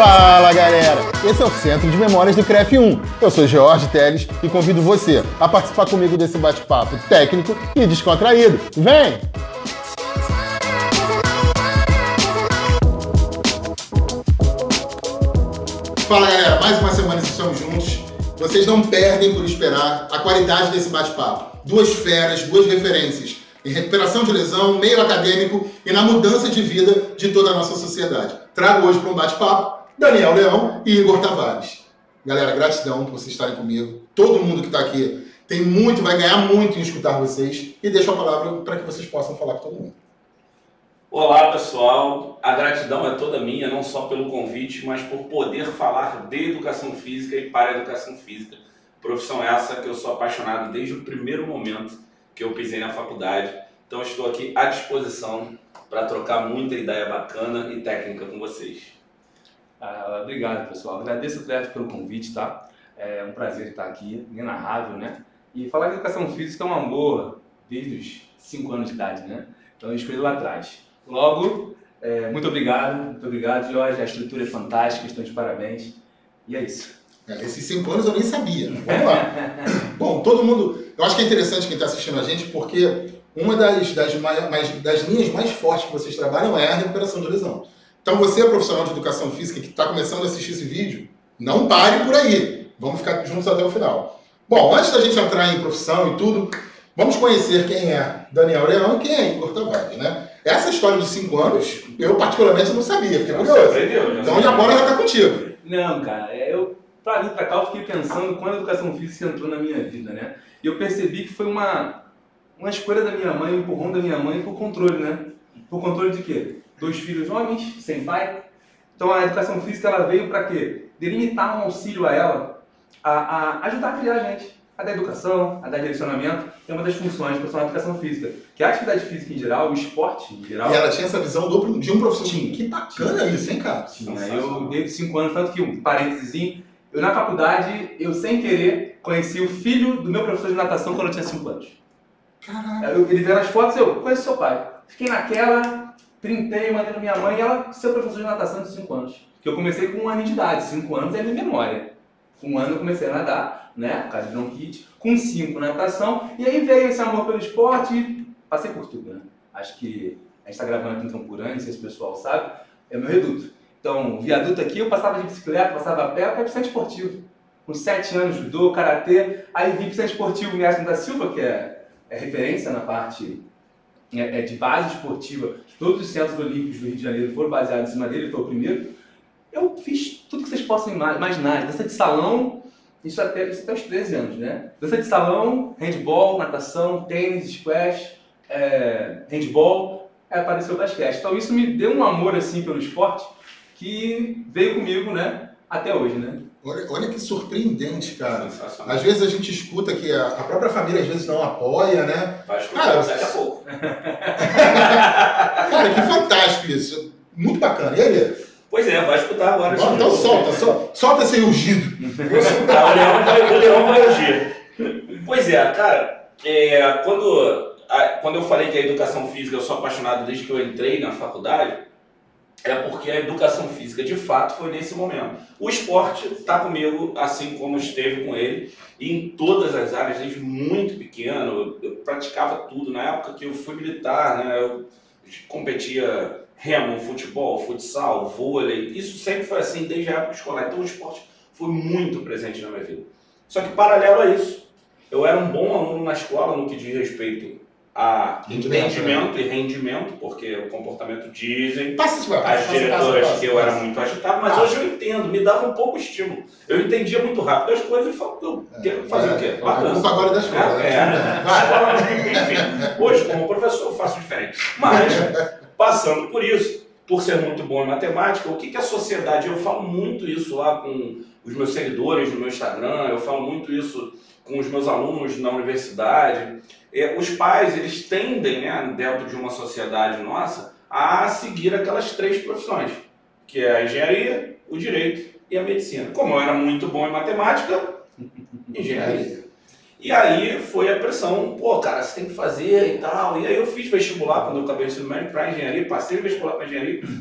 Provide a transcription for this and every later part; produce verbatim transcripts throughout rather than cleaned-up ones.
Fala galera, esse é o Centro de Memórias do C R E F um. Eu sou George Teles e convido você a participar comigo desse bate-papo técnico e descontraído. Vem! Fala galera, mais uma semana estamos juntos. Vocês não perdem por esperar a qualidade desse bate-papo. Duas feras, duas referências em recuperação de lesão, meio acadêmico e na mudança de vida de toda a nossa sociedade. Trago hoje para um bate-papo Daniel Leão e Igor Tavares. Galera, gratidão por vocês estarem comigo. Todo mundo que está aqui tem muito, vai ganhar muito em escutar vocês. E deixo a palavra para que vocês possam falar com todo mundo. Olá pessoal, a gratidão é toda minha, não só pelo convite, mas por poder falar de educação física e para a educação física. Profissão essa que eu sou apaixonado desde o primeiro momento que eu pisei na faculdade. Então estou aqui à disposição para trocar muita ideia bacana e técnica com vocês. Ah, obrigado pessoal, agradeço o C R E F pelo convite, tá? É um prazer estar aqui, inenarrável, né? E falar de educação física é um amor desde os cinco anos de idade, né? Então eu escolhi lá atrás. Logo, é, muito obrigado, muito obrigado, Jorge. A estrutura é fantástica, estão de parabéns. E é isso. É, esses cinco anos eu nem sabia. Vamos lá. Bom, todo mundo. Eu acho que é interessante quem está assistindo a gente, porque uma das, das, mais, das linhas mais fortes que vocês trabalham é a recuperação de lesão. Então, você, profissional de educação física que está começando a assistir esse vídeo, não pare por aí. Vamos ficar juntos até o final. Bom, antes da gente entrar em profissão e tudo, vamos conhecer quem é Daniel Leão e quem é Igor Tavares, né? Essa história dos cinco anos, eu particularmente não sabia, fiquei curioso. Então a bola já está contigo. Não, cara, eu, pra vir pra cá, eu fiquei pensando quando a educação física entrou na minha vida, né? E eu percebi que foi uma, uma escolha da minha mãe, um empurrão da minha mãe por controle, né? Por controle de quê? Dois filhos homens, sem pai. Então a educação física ela veio para quê? Delimitar um auxílio a ela, a, a ajudar a criar a gente. A da educação, a da direcionamento, é uma das funções do profissional de educação física. Que a atividade física em geral, o esporte em geral... E ela tinha essa visão do, de um profissional. Tinha. Que bacana isso, hein, cara? Tinha. Eu, desde cinco anos, tanto que, um parênteses, eu na faculdade, eu sem querer, conheci o filho do meu professor de natação quando eu tinha cinco anos. Caraca. Eu, ele vendo as fotos, eu conheço seu pai. Fiquei naquela, printei, mandei pra minha mãe, e ela, seu professor de natação de cinco anos. Que eu comecei com um ano de idade, cinco anos é minha memória. Com um ano eu comecei a nadar, né, por causa de bronquite, com cinco na natação, e aí veio esse amor pelo esporte e passei por tudo, né? Acho que a gente está gravando aqui em Campurã, não sei se o pessoal sabe, é o meu reduto. Então, o viaduto aqui, eu passava de bicicleta, passava a pé, eu fui pro centro esportivo. Com sete anos, judô, karatê, aí vim pro centro esportivo Miasmo da Silva, que é, é referência na parte é, é de base esportiva. Todos os centros olímpicos do Rio de Janeiro foram baseados em cima dele, ele foi o primeiro. Eu fiz tudo que vocês possam imaginar, dança de salão, isso até, isso até os treze anos, né? Dança de salão, handball, natação, tênis, squash, é, handball, aí apareceu o basquete. Então isso me deu um amor assim pelo esporte que veio comigo, né? Até hoje, né? Olha, olha que surpreendente, cara. Às vezes a gente escuta que a, a própria família às vezes não apoia, né? Vai escutar cara, daqui a pouco. Cara, que fantástico isso. Muito bacana. E aí? Pois é, vai escutar agora. Bom, então solta, solta, solta esse rugido. Vou escutar, o leão vai, o leão vai rugir. Pois é, cara, é, quando, a, quando eu falei que a educação física eu sou apaixonado desde que eu entrei na faculdade, é porque a educação física de fato foi nesse momento. O esporte está comigo, assim como esteve com ele, e em todas as áreas, desde muito pequeno, eu, eu praticava tudo. Na época que eu fui militar, né, eu competia remo, futebol, futsal, vôlei, isso sempre foi assim desde a época escolar. Então o esporte foi muito presente na minha vida. Só que paralelo a isso, eu era um bom aluno na escola no que diz respeito a entendimento e rendimento, porque o comportamento dizem passa, passa, as diretoras passa, que eu era muito agitado, mas hoje eu entendo, me dava um pouco estímulo. Eu entendia muito rápido as coisas e falava, eu quero fazer é, o quê? Bacana. O agora da escola. É, é, é. Enfim, hoje como professor eu faço diferente. Mas, passando por isso, por ser muito bom em matemática, o que, que a sociedade, eu falo muito isso lá com os meus seguidores no meu Instagram, eu falo muito isso com os meus alunos na universidade. É, os pais, eles tendem, né, dentro de uma sociedade nossa, a seguir aquelas três profissões, que é a engenharia, o direito e a medicina. Como eu era muito bom em matemática, engenharia. E aí foi a pressão, pô, cara, você tem que fazer e tal. E aí eu fiz vestibular, quando eu acabei o ensino médio, para engenharia, passei o vestibular para engenharia.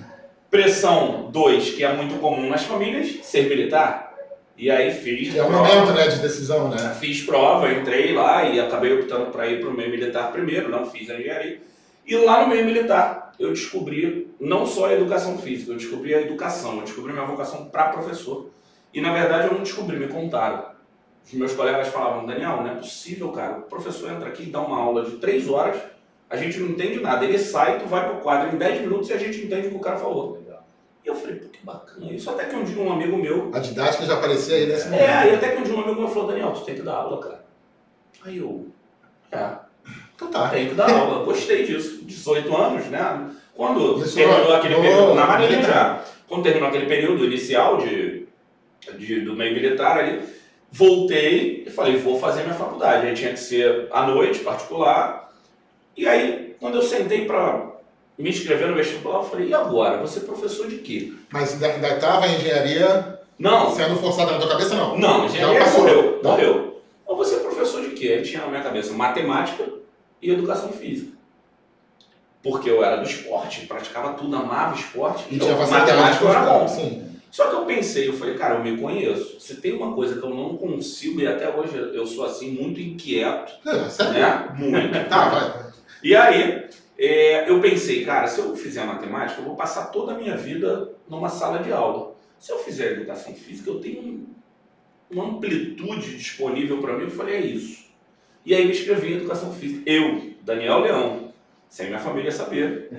Pressão dois, que é muito comum nas famílias, ser militar. E aí fiz É um prova. momento, né, de decisão, né? Fiz prova, entrei lá e acabei optando para ir para o meio militar primeiro, não fiz a engenharia. E lá no meio militar eu descobri não só a educação física, eu descobri a educação, eu descobri minha vocação para professor. E na verdade eu não descobri, me contaram. Os meus colegas falavam, Daniel, não é possível, cara, o professor entra aqui e dá uma aula de três horas, a gente não entende nada, ele sai, tu vai pro quadro em dez minutos e a gente entende o que o cara falou. E eu falei, pô, que bacana isso. Até que um dia um amigo meu... A didática já aparecia aí nesse momento. É, e até que um dia um amigo meu falou, Daniel, tu tem que dar aula, cara. Aí eu, é, Então tá. tem que dar aula. Gostei disso. dezoito anos, né? Quando Isso terminou é- aquele oh, período, na Marinha militar. já, quando terminou aquele período inicial de, de, do meio militar ali, voltei e falei, vou fazer minha faculdade. Aí tinha que ser à noite, particular. E aí, quando eu sentei para me inscrever no vestibular, eu falei, e agora? Você é professor de quê? Mas ainda, ainda tava a engenharia Não, sendo forçada na tua cabeça, não? não, Já engenharia passou. morreu, Não? morreu. Ou você é professor de quê? Aí tinha na minha cabeça matemática e educação física. Porque eu era do esporte, praticava tudo, amava esporte. E então, tinha facilidade matemática eu era bom. Sim. Só que eu pensei, eu falei, cara, eu me conheço. Se tem uma coisa que eu não consigo, e até hoje eu sou assim, muito inquieto, É, sério? né? Muito. Tá, vai. E aí, é, eu pensei, cara, se eu fizer matemática, eu vou passar toda a minha vida numa sala de aula. Se eu fizer educação física, eu tenho um, uma amplitude disponível para mim. Eu falei, é isso. E aí me inscrevi em educação física. Eu, Daniel Leão, sem minha família saber.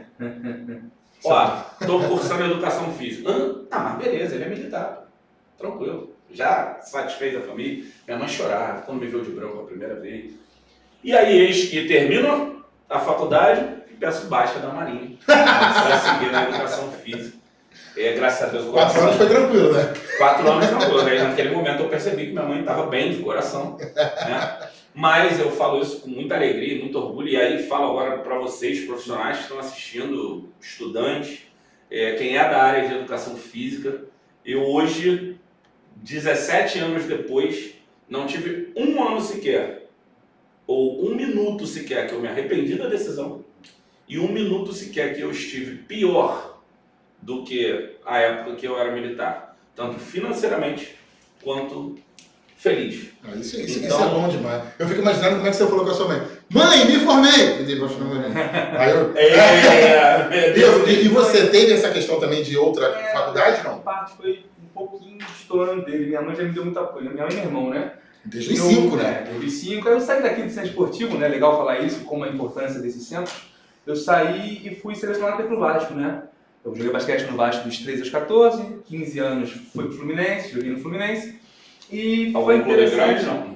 Ó, estou cursando educação física. Hã? Ah, mas beleza, ele é militar. Tranquilo. Já satisfez a família. Minha mãe chorava quando me viu de branco a primeira vez. E aí, eis que termino a faculdade e peço baixa da Marinha. Para seguir na educação física. É, graças a Deus, o Quatro coração. anos foi tranquilo, né? Quatro anos tranquilo. Aí, naquele momento eu percebi que minha mãe estava bem de coração. Né? Mas eu falo isso com muita alegria, muito orgulho. E aí falo agora para vocês, profissionais que estão assistindo, estudantes, é, quem é da área de educação física. Eu hoje, dezessete anos depois, não tive um ano sequer, ou um minuto sequer que eu me arrependi da decisão, e um minuto sequer que eu estive pior do que a época que eu era militar. Tanto financeiramente, quanto feliz. Ah, isso, isso, Então- isso é bom demais. Eu fico imaginando como é que você falou com a sua mãe. Mãe, me formei! Eu digo, Aí eu... É, meu Deus. E, e você teve essa questão também de outra É, faculdade, A não? parte foi um pouquinho estourando dele. Minha mãe já me deu muito apoio. Minha mãe e meu irmão, né? Desde os Eu- cinco, né? É, desde os cinco. Aí eu saí daqui do centro esportivo, né? Legal falar isso, como a importância desses centros. Eu saí e fui selecionado para ir pro Vasco, né? Eu joguei basquete no Vasco dos treze aos quatorze, quinze anos fui pro Fluminense, joguei no Fluminense. E foi Algum clube interessante. grande, não?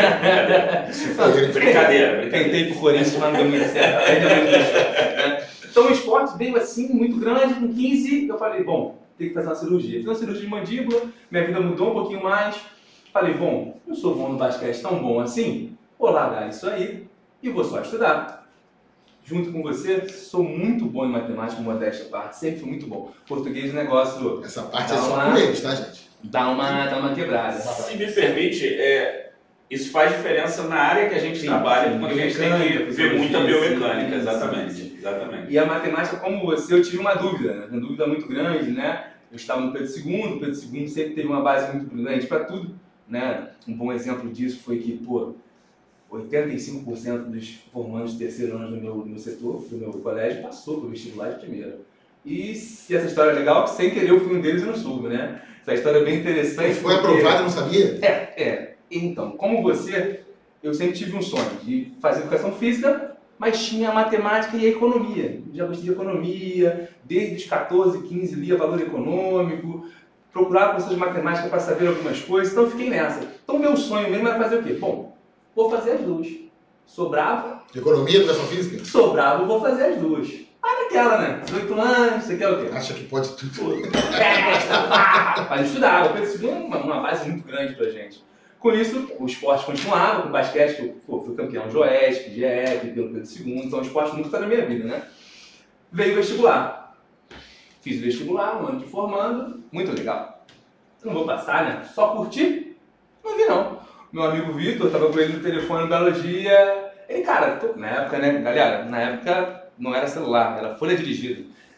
Foi, ele- Brincadeira, brincadeira. Tentei pro Corinthians, mas não deu muito certo. Aí também não deu certo, né? Então o esporte veio assim, muito grande, com quinze, eu falei, bom, tem que fazer uma cirurgia. Fiz uma cirurgia de mandíbula, minha vida mudou um pouquinho mais. Falei, bom, eu sou bom no basquete, tão bom assim, vou largar isso aí e vou só estudar. Junto com você, sou muito bom em matemática, modéstia à parte, sempre fui muito bom. Português, o negócio Essa parte é Dá só uma- com eles, tá, gente? dá uma, dá uma quebrada. Se me permite, é, isso faz diferença na área que a gente Sim, trabalha, sim, quando a gente tem biomecânica, que ver muita fisiologia, biomecânica, sim, exatamente, sim. exatamente. E a matemática, como você, eu tive uma dúvida, né? Uma dúvida muito grande, né? Eu estava no Pedro segundo, o Pedro segundo sempre teve uma base muito grande para tudo, né? Um bom exemplo disso foi que, pô, oitenta e cinco por cento dos formandos de terceiro ano do meu, do meu setor, do meu colégio, passou pelo vestibular de primeira. E se essa história é legal, que sem querer eu fui um deles e não soube, né? Essa história é bem interessante. Foi porque- aprovado e não sabia? É, é. Então, como você, eu sempre tive um sonho de fazer educação física, mas tinha a matemática e a economia. Eu já gostei de economia, desde os catorze, quinze lia valor econômico, procurava professores de matemática para saber algumas coisas, então eu fiquei nessa. Então meu sonho mesmo era fazer o quê? Bom, vou fazer as duas. Sobrava, De economia, educação física? sobrava, eu vou fazer as duas. Aí naquela, né? dezoito anos, você quer o quê? Acha que pode tudo. Festa, pá! Mas estudava, o Pedro segundo é uma, uma base muito grande pra gente. Com isso, o esporte continuava, com o basquete, que eu pô, fui campeão de Oeste, de E F, pelo Pedro segundo, então o esporte nunca está na minha vida, né? Veio o vestibular. Fiz o vestibular, um ano de formando, muito legal. Não vou passar, né? Só curtir? Não vi não. Meu amigo Vitor, tava com ele no telefone um belo dia. Ele, cara, tô... na época, né, galera, na época não era celular, era folha dirigida.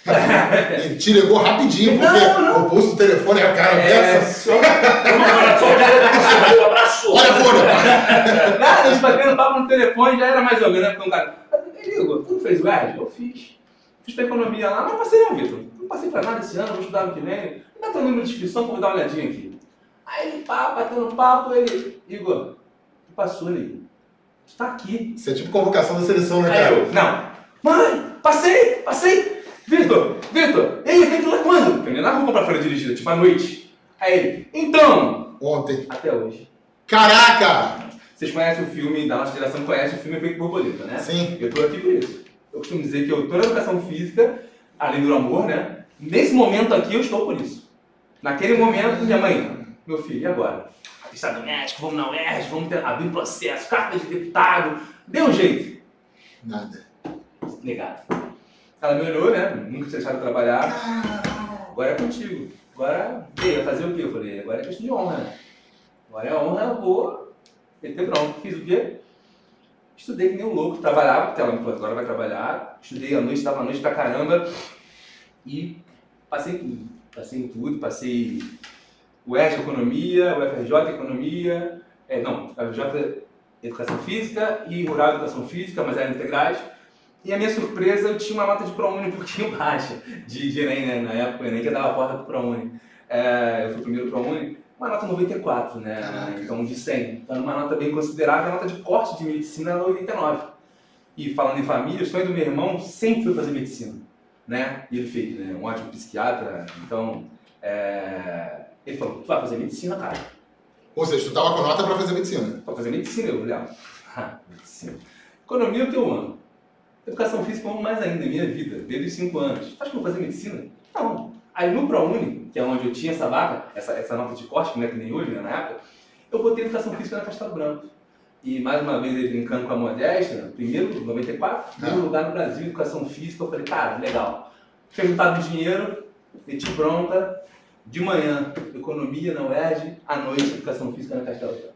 Ele te ligou rapidinho, porque Não, não. o pulso do telefone é a cara É, dessa. só... Só o cara me abraçou. Olha a folha. Nada, eles batendo papo no telefone, já era mais ou menos, né? Porque um cara, Igor, tu não fez o E R J? Eu fiz. Fiz pra economia lá, mas não passei não, Vitor. Não passei pra nada esse ano, vou estudar no que vem. Dá teu número de inscrição que eu vou dar uma olhadinha aqui. Aí ele, pá, batendo papo, ele, Igor, tu passou ali. Tu tá aqui. Isso é tipo convocação da seleção, né, Aí cara? eu, não. Mãe, passei, passei. Vitor, Vitor, e aí, vem tu lá quando? Eu nem na rua comprar folha dirigida, tipo à noite. Aí ele, então, Ontem. até hoje. Caraca! Vocês conhecem o filme, da nossa geração conhece o filme Efeito Borboleta, né? Sim. Eu tô aqui por isso. Eu costumo dizer que eu tô na educação física, além do amor, né? Nesse momento aqui eu estou por isso. Naquele momento, minha mãe, meu filho, e agora? Atestado médico, vamos na U E R J, vamos ter, abrir processo, carta de deputado. Deu um jeito. Nada. Negado. Ela me olhou, né? Nunca tinha deixado de trabalhar. Agora é contigo. Agora, ei, vai fazer o quê? Eu falei, agora é questão de honra, né? Agora é honra, eu vou meter pronto. Fiz o quê? Estudei que nem um louco, trabalhava, porque ela me falou, agora vai trabalhar. Estudei à noite, estava à noite pra caramba. E passei em tudo. Passei em tudo, passei o E R J Economia, o F R J Economia, é, não, F R J Educação Física e Rural Educação Física, mas eram integrais. E a minha surpresa, eu tinha uma nota de ProUni um pouquinho baixa, de, de Enem, né? Na época, o Enem que dava a porta pro ProUni. É, eu fui o primeiro ProUni, uma nota noventa e quatro, né? Caraca. Então, de cem. Então, uma nota bem considerável, a nota de corte de medicina era oitenta e nove. E falando em família, o sonho do meu irmão sempre foi fazer medicina, né? E ele fez, né? Um ótimo psiquiatra, então... É... Ele falou, tu vai fazer medicina, cara? Ou seja, tu tava com nota pra fazer medicina. Pra fazer medicina, eu, Léo. Ah, medicina. Economia eu tenho amo. Educação física eu amo mais ainda, minha vida, desde os cinco anos. Acho que eu vou fazer medicina? Não. Aí no ProUni, que é onde eu tinha essa vaga, essa, essa nota de corte, que não é que nem hoje, né, na época, eu botei educação física na Castelo Branco. E mais uma vez ele brincando com a modéstia, primeiro, noventa e quatro, primeiro lugar no Brasil, educação física, eu falei, cara, legal. Perguntado do dinheiro, meti bronca, de manhã, economia na U E R J, à noite, educação física na Castelo Branco.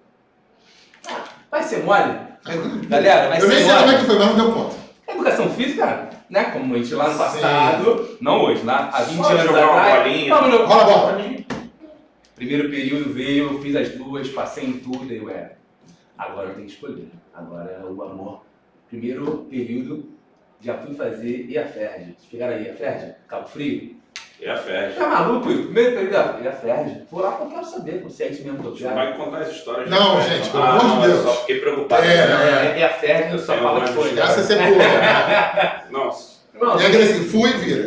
Ah, vai ser mole? Galera, vai Eu ser nem sei mole. como é que foi, mas não deu conta. Educação física, né? Como a gente lá no passado, sim. Não hoje, lá há vinte Só anos jogar uma atrás. bolinha. Vamos no... Rola a bola. Primeiro período veio, eu fiz as duas, passei em tudo, e eu era. Agora eu tenho que escolher. Agora é o amor. Primeiro período, já fui fazer E A F E R J. Chegaram aí, E A F E R J? Cabo Frio? E a festa. Tá maluco, Igor? Primeiro período, E A F E R J. Vou lá porque eu quero saber, se é isso mesmo que eu Você quero. vai contar as histórias. Não, né? gente, pelo ah, amor de não, Deus. Eu só fiquei preocupado. É, né? É, E A F E R J, eu só Tem falo uma que foi. história. Essa é sempre boa. Nossa. Não, E aí, assim, fui e vira.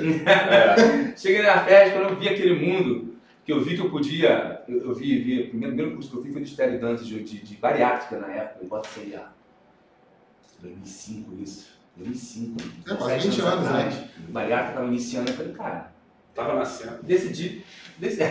É. cheguei na festa, quando eu vi aquele mundo, que eu vi que eu podia, eu, eu vi, vi, o primeiro, primeiro curso que eu fiz foi de Estéreo Dantas, de, de, de bariátrica na época, eu boto sei lá, dois mil e cinco isso, dois mil e cinco, É, quase dezessete vinte anos, atrás, né? Bariátrica estava iniciando, eu falei, cara, Tava nascendo. decidi, decidi,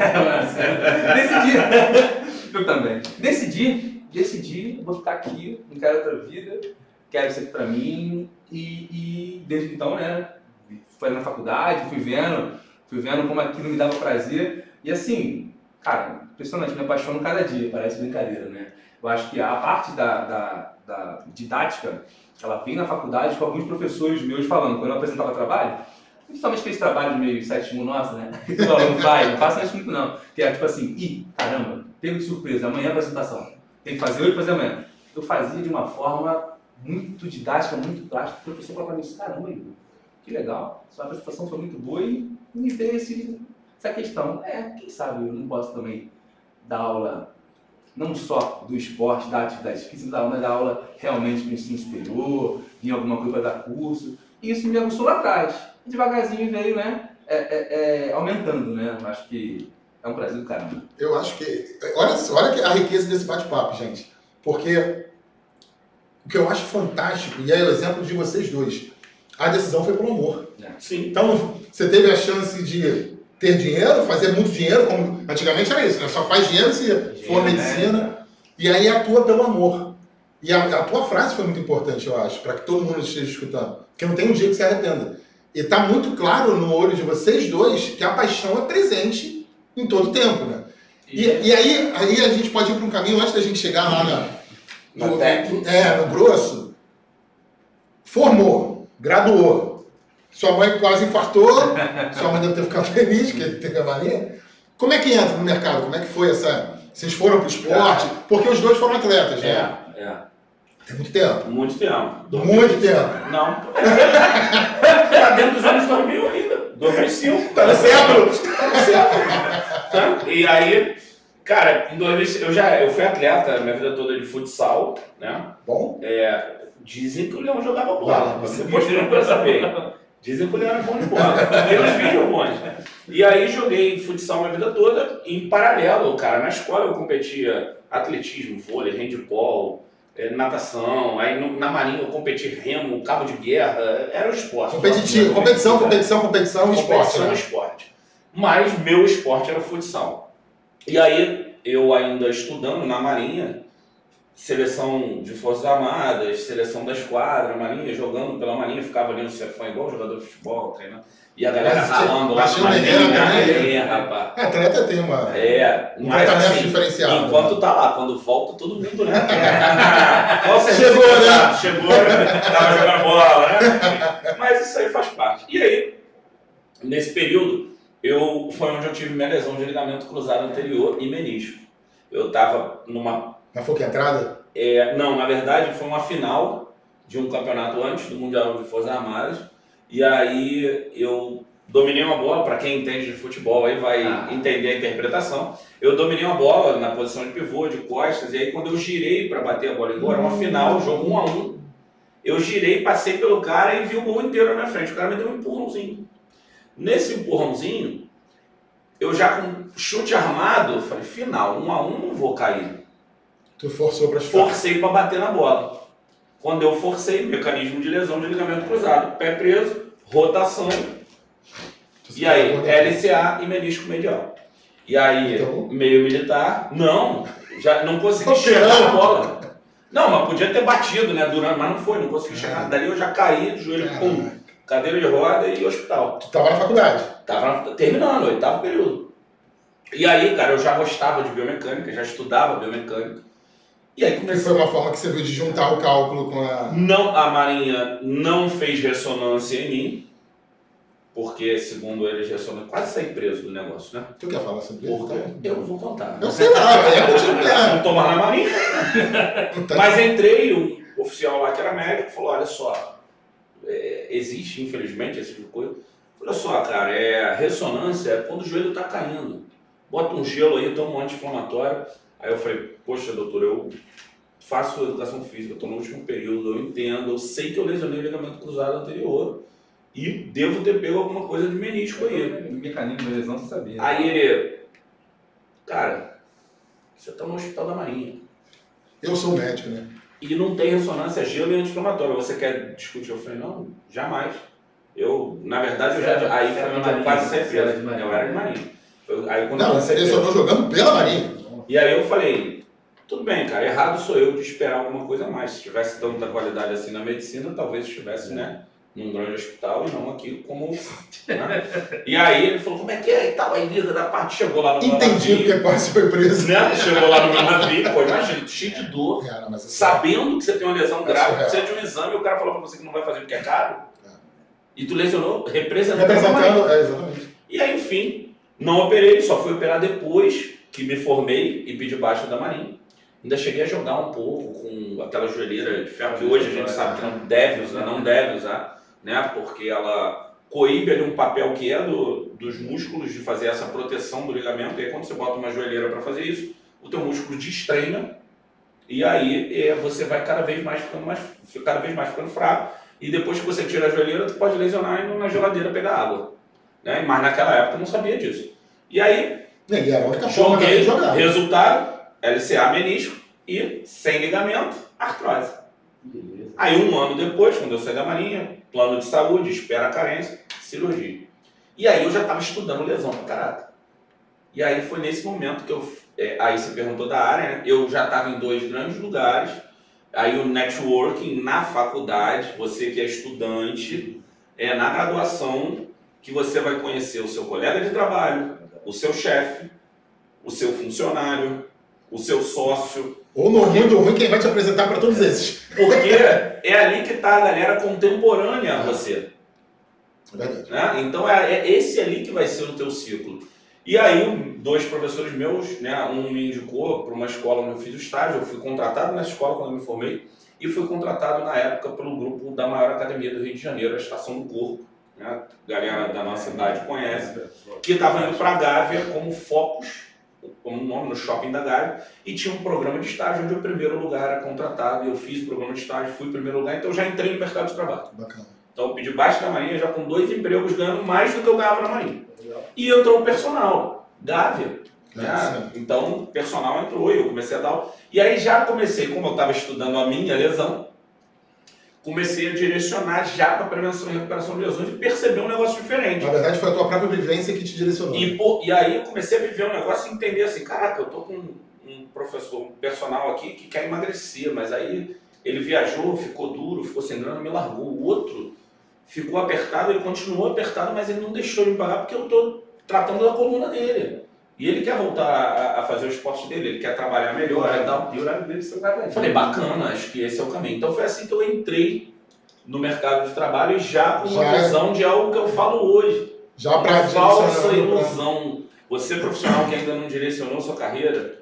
decidi, eu também, decidi, decidi, vou ficar aqui, não quero outra vida, quero isso aqui pra mim, e, e desde então, né, foi na faculdade, fui vendo, fui vendo como aquilo me dava prazer, e assim, cara, impressionante, me apaixono cada dia, parece brincadeira, né? Eu acho que a parte da, da, da didática, ela vem na faculdade com alguns professores meus falando, quando eu apresentava trabalho, principalmente aqueles trabalhos meio sétimo nosso, né? Que o aluno faz, não faça isso muito não, que é tipo assim, ih, caramba, pego de surpresa, amanhã é a apresentação, tem que fazer hoje, fazer amanhã. Eu fazia de uma forma muito didática, muito prática, o professor falava pra mim, caramba, Igor, que legal, sua apresentação foi muito boa e me veio esse, essa questão. É, quem sabe eu não posso também dar aula, não só do esporte, da atividade física, dar aula, dar aula realmente para o ensino superior, vir alguma coisa para dar curso. E isso me aguçou lá atrás. E devagarzinho veio, né, é, é, é, aumentando, né? Eu acho que é um prazer do caramba. Eu acho que... Olha, olha a riqueza desse bate-papo, gente. Porque o que eu acho fantástico, e é o exemplo de vocês dois, a decisão foi pelo amor. Sim. Então, você teve a chance de ter dinheiro, fazer muito dinheiro, como antigamente era isso, né? Só faz dinheiro se for Dinheiro, medicina, né? e aí atua pelo amor. E a, a tua frase foi muito importante, eu acho, para que todo mundo esteja escutando. Porque não tem um dia que se arrependa. E está muito claro no olho de vocês dois que a paixão é presente em todo o tempo, né? E, e aí, aí a gente pode ir para um caminho, antes da gente chegar lá na, Na no, técnica. é, no grosso, formou, graduou. Sua mãe quase infartou, sua mãe deve ter ficado feliz, que teve a Marinha. Como é que entra no mercado? Como é que foi essa... Vocês foram pro esporte? Porque os dois foram atletas, né? É, é. Tem muito tempo. Muito tempo. Muito tempo. Não. Tá dentro dos anos dois mil ainda. dois mil e cinco. Tá no século. Tá no século. Tá? E aí, cara, em dois mil e cinco, eu já eu fui atleta minha vida toda de futsal, né? Bom. É, dizem que o Leão jogava bola. Você mostrou pra saber. Dizem que o Leão era bom de bola. Eles viram bons. E aí joguei futsal minha vida toda. Em paralelo, cara, na escola eu competia atletismo, vôlei, handball, natação. Aí no, na marinha eu competi remo, cabo de guerra. Era o esporte. Competitivo. Competição, competição, competição e esporte. Competição e esporte. Mas meu esporte era futsal. E aí eu ainda estudando na marinha, seleção de Forças Armadas, seleção da esquadra, marinha, jogando pela marinha, ficava ali no Cefã igual jogador de futebol, treinando. E a galera ralando lá. Tinha um menino também. É, rapaz. É, atleta tem uma... É, um mas tratamento assim, diferenciado. enquanto né? tá lá, quando volta, todo mundo, né? Qual Chegou, né? Chegou, tava jogando bola, né? Mas isso aí faz parte. E aí, nesse período, eu, foi onde eu tive minha lesão de ligamento cruzado anterior e menisco. Eu tava numa... Mas foi que entrada? É, não, na verdade foi uma final de um campeonato antes do Mundial de Forças Armadas. E aí eu dominei uma bola, para quem entende de futebol aí vai ah. entender a interpretação. Eu dominei uma bola na posição de pivô, de costas, e aí quando eu girei para bater a bola embora, uma final, jogo um a um, eu girei, passei pelo cara e vi o gol inteiro na minha frente. O cara me deu um empurrãozinho. Nesse empurrãozinho, eu já com chute armado, falei, final, um a um, não vou cair. Tu forçou para Forcei para bater na bola. Quando eu forcei, mecanismo de lesão de ligamento cruzado. Pé preso, rotação. Tu e aí, L C A e menisco medial. E aí, então... meio militar. Não, já não consegui chegar na bola. Não, mas podia ter batido, né, durante, mas não foi, não consegui chegar. Dali eu já caí do joelho, pum, cadeira de roda e hospital. Tu tava na faculdade? Tava terminando, oitavo período. E aí, cara, eu já gostava de biomecânica, já estudava biomecânica. E aí comecei... Que foi uma forma que você viu de juntar o cálculo com a... Não, a Marinha não fez ressonância em mim, porque, segundo eles, ressonância... Quase saí preso do negócio, né? Tu quer falar sobre isso? Porque eu não vou contar. Eu sei lá, é contigo mesmo. Não tô mais na Marinha. Mas entrei, o oficial lá que era médico falou, olha só, é, existe, infelizmente, esse tipo de coisa. Olha só, cara, é, ressonância é quando o joelho tá caindo. Bota um gelo aí, toma um anti-inflamatório. Aí eu falei, poxa, doutor, eu faço educação física, estou no último período, eu entendo, eu sei que eu lesionei o ligamento cruzado anterior e devo ter pego alguma coisa de menisco aí. O mecanismo de lesão você sabia. Aí ele, cara, você está no hospital da Marinha. Eu sou médico, né? E não tem ressonância, gelo e anti-inflamatório. Você quer discutir? Eu falei, não, jamais. Eu, na verdade, eu já, aí foi onde eu quase saí preso. Eu era de Marinha. Eu, aí, quando não, você lesionou jogando pela Marinha. E aí eu falei, tudo bem, cara, errado sou eu de esperar alguma coisa a mais. Se tivesse tanta qualidade assim na medicina, talvez estivesse, né, num grande hospital e não aqui como... Né? E aí ele falou, como é que é e tal, aí liga da parte, chegou lá no meu navio. Entendi porque quase foi preso. Né? Chegou lá no meu navio, pô, imagina, cheio de dor, é, não, sabendo que você tem uma lesão grave, é precisa de um exame e o cara falou pra você que não vai fazer porque é caro. É. E tu lesionou representando. Representando, é, exatamente. E aí, enfim, não operei, só fui operar depois que me formei e pedi baixa da Marinha. Ainda cheguei a jogar um pouco com aquela joelheira de ferro que hoje a gente sabe que não deve usar, não deve usar, né? Porque ela coíbe ali um papel que é do, dos músculos de fazer essa proteção do ligamento. E aí quando você bota uma joelheira para fazer isso, o teu músculo destreina e aí é, você vai cada vez mais ficando mais, cada vez mais ficando fraco. E depois que você tira a joelheira, tu pode lesionar e ir na geladeira pegar água, né? Mas naquela época eu não sabia disso. E aí E era a única forma joguei, de jogar. Resultado, L C A menisco e sem ligamento, artrose. Beleza. Aí um ano depois, quando eu saí da Marinha, plano de saúde, espera a carência, cirurgia. E aí eu já estava estudando lesão pra caraca. E aí foi nesse momento que eu, é, aí você perguntou da área, né? Eu já estava em dois grandes lugares, aí o networking na faculdade, você que é estudante, é na graduação que você vai conhecer o seu colega de trabalho, o seu chefe, o seu funcionário, o seu sócio. Ou no ruim do ruim, quem vai te apresentar para todos esses. Porque é ali que está a galera contemporânea a você. Verdade. Né? Então é, é esse ali que vai ser o teu ciclo. E aí, dois professores meus, né, um me indicou para uma escola onde eu fiz o estágio, eu fui contratado nessa escola quando eu me formei, e fui contratado na época pelo grupo da maior academia do Rio de Janeiro, a Estação do Corpo, né, a galera da nossa idade conhece, que estava indo para a Gávea como Focus, como nome, no shopping da Gávea, e tinha um programa de estágio onde eu, em primeiro lugar, era contratado, e eu fiz o programa de estágio, fui em primeiro lugar, então eu já entrei no mercado de trabalho. Bacana. Então eu pedi baixo da Marinha, já com dois empregos, ganhando mais do que eu ganhava na Marinha. E entrou o personal, Gávea. Né? Então o personal entrou e eu comecei a dar aula. E aí já comecei, como eu estava estudando a minha lesão, comecei a direcionar já para prevenção e recuperação de lesões e perceber um negócio diferente. Na verdade foi a tua própria vivência que te direcionou. E, pô, e aí eu comecei a viver um negócio e entender assim, caraca, eu tô com um professor, um personal aqui que quer emagrecer, mas aí ele viajou, ficou duro, ficou sem grana, me largou. O outro ficou apertado, ele continuou apertado, mas ele não deixou de me pagar porque eu estou tratando da coluna dele. E ele quer voltar a, a fazer o esporte dele, ele quer trabalhar melhor e tal. E o horário dele você vai. Falei, bacana, acho que esse é o caminho. Então foi assim que eu entrei no mercado de trabalho e já com uma Já é. visão de algo que eu falo hoje. Já uma pra falsa direcionar, ilusão. Você profissional que ainda não direcionou sua carreira,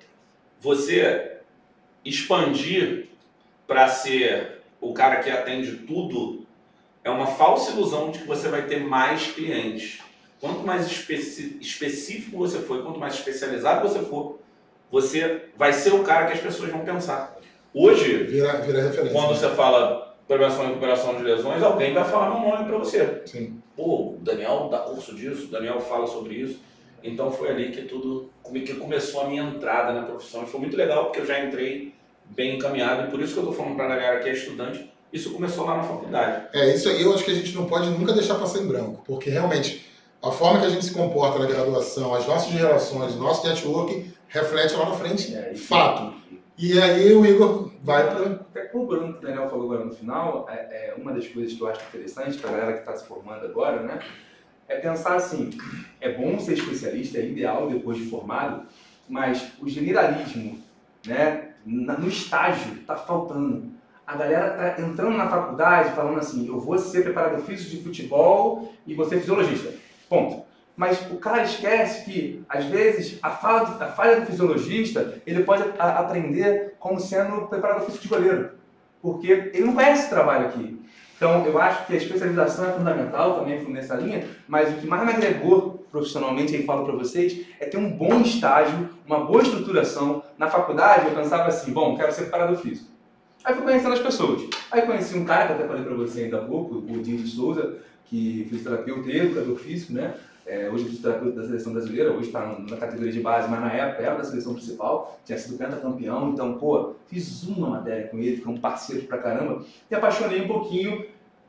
você expandir para ser o cara que atende tudo é uma falsa ilusão de que você vai ter mais clientes. Quanto mais especi- específico você for, quanto mais especializado você for, você vai ser o cara que as pessoas vão pensar. Hoje, Vira, vira referência. quando você fala prevenção e recuperação de lesões, alguém vai falar meu nome para você. Sim. Pô, o Daniel dá curso disso, o Daniel fala sobre isso. Então foi ali que tudo, que começou a minha entrada na profissão. E foi muito legal porque eu já entrei bem encaminhado. E por isso que eu estou falando para a galera que é estudante, isso começou lá na faculdade. É, isso aí eu acho que a gente não pode nunca deixar passar em branco. Porque realmente, a forma que a gente se comporta na graduação, as nossas relações, nosso networking, reflete lá na frente, É, fato. E aí o Igor vai para... Até cobrando o que o Daniel falou agora no final, é, é uma das coisas que eu acho interessante para a galera que está se formando agora, né? É pensar assim, é bom ser especialista, é ideal depois de formado, mas o generalismo, né, na, no estágio está faltando. A galera está entrando na faculdade falando assim, eu vou ser preparador físico de futebol e vou ser fisiologista, ponto. Mas o cara esquece que, às vezes, a falha do, a falha do fisiologista, ele pode a, aprender como sendo preparador físico de goleiro, porque ele não conhece esse trabalho aqui. Então, eu acho que a especialização é fundamental, também fui nessa linha, mas o que mais me agregou profissionalmente, aí falo para vocês, é ter um bom estágio, uma boa estruturação. Na faculdade, eu pensava assim, bom, quero ser preparador físico. Aí fui conhecendo as pessoas. Aí conheci um cara, que até falei para você ainda há pouco, o Dinho de Souza, que é fisioterapeuta e educador físico, né? É, hoje é fisioterapeuta da seleção brasileira, hoje está na categoria de base, mas na época era da seleção principal, tinha sido pentacampeão, então, pô, fiz uma matéria com ele, ficamos parceiros pra caramba, e apaixonei um pouquinho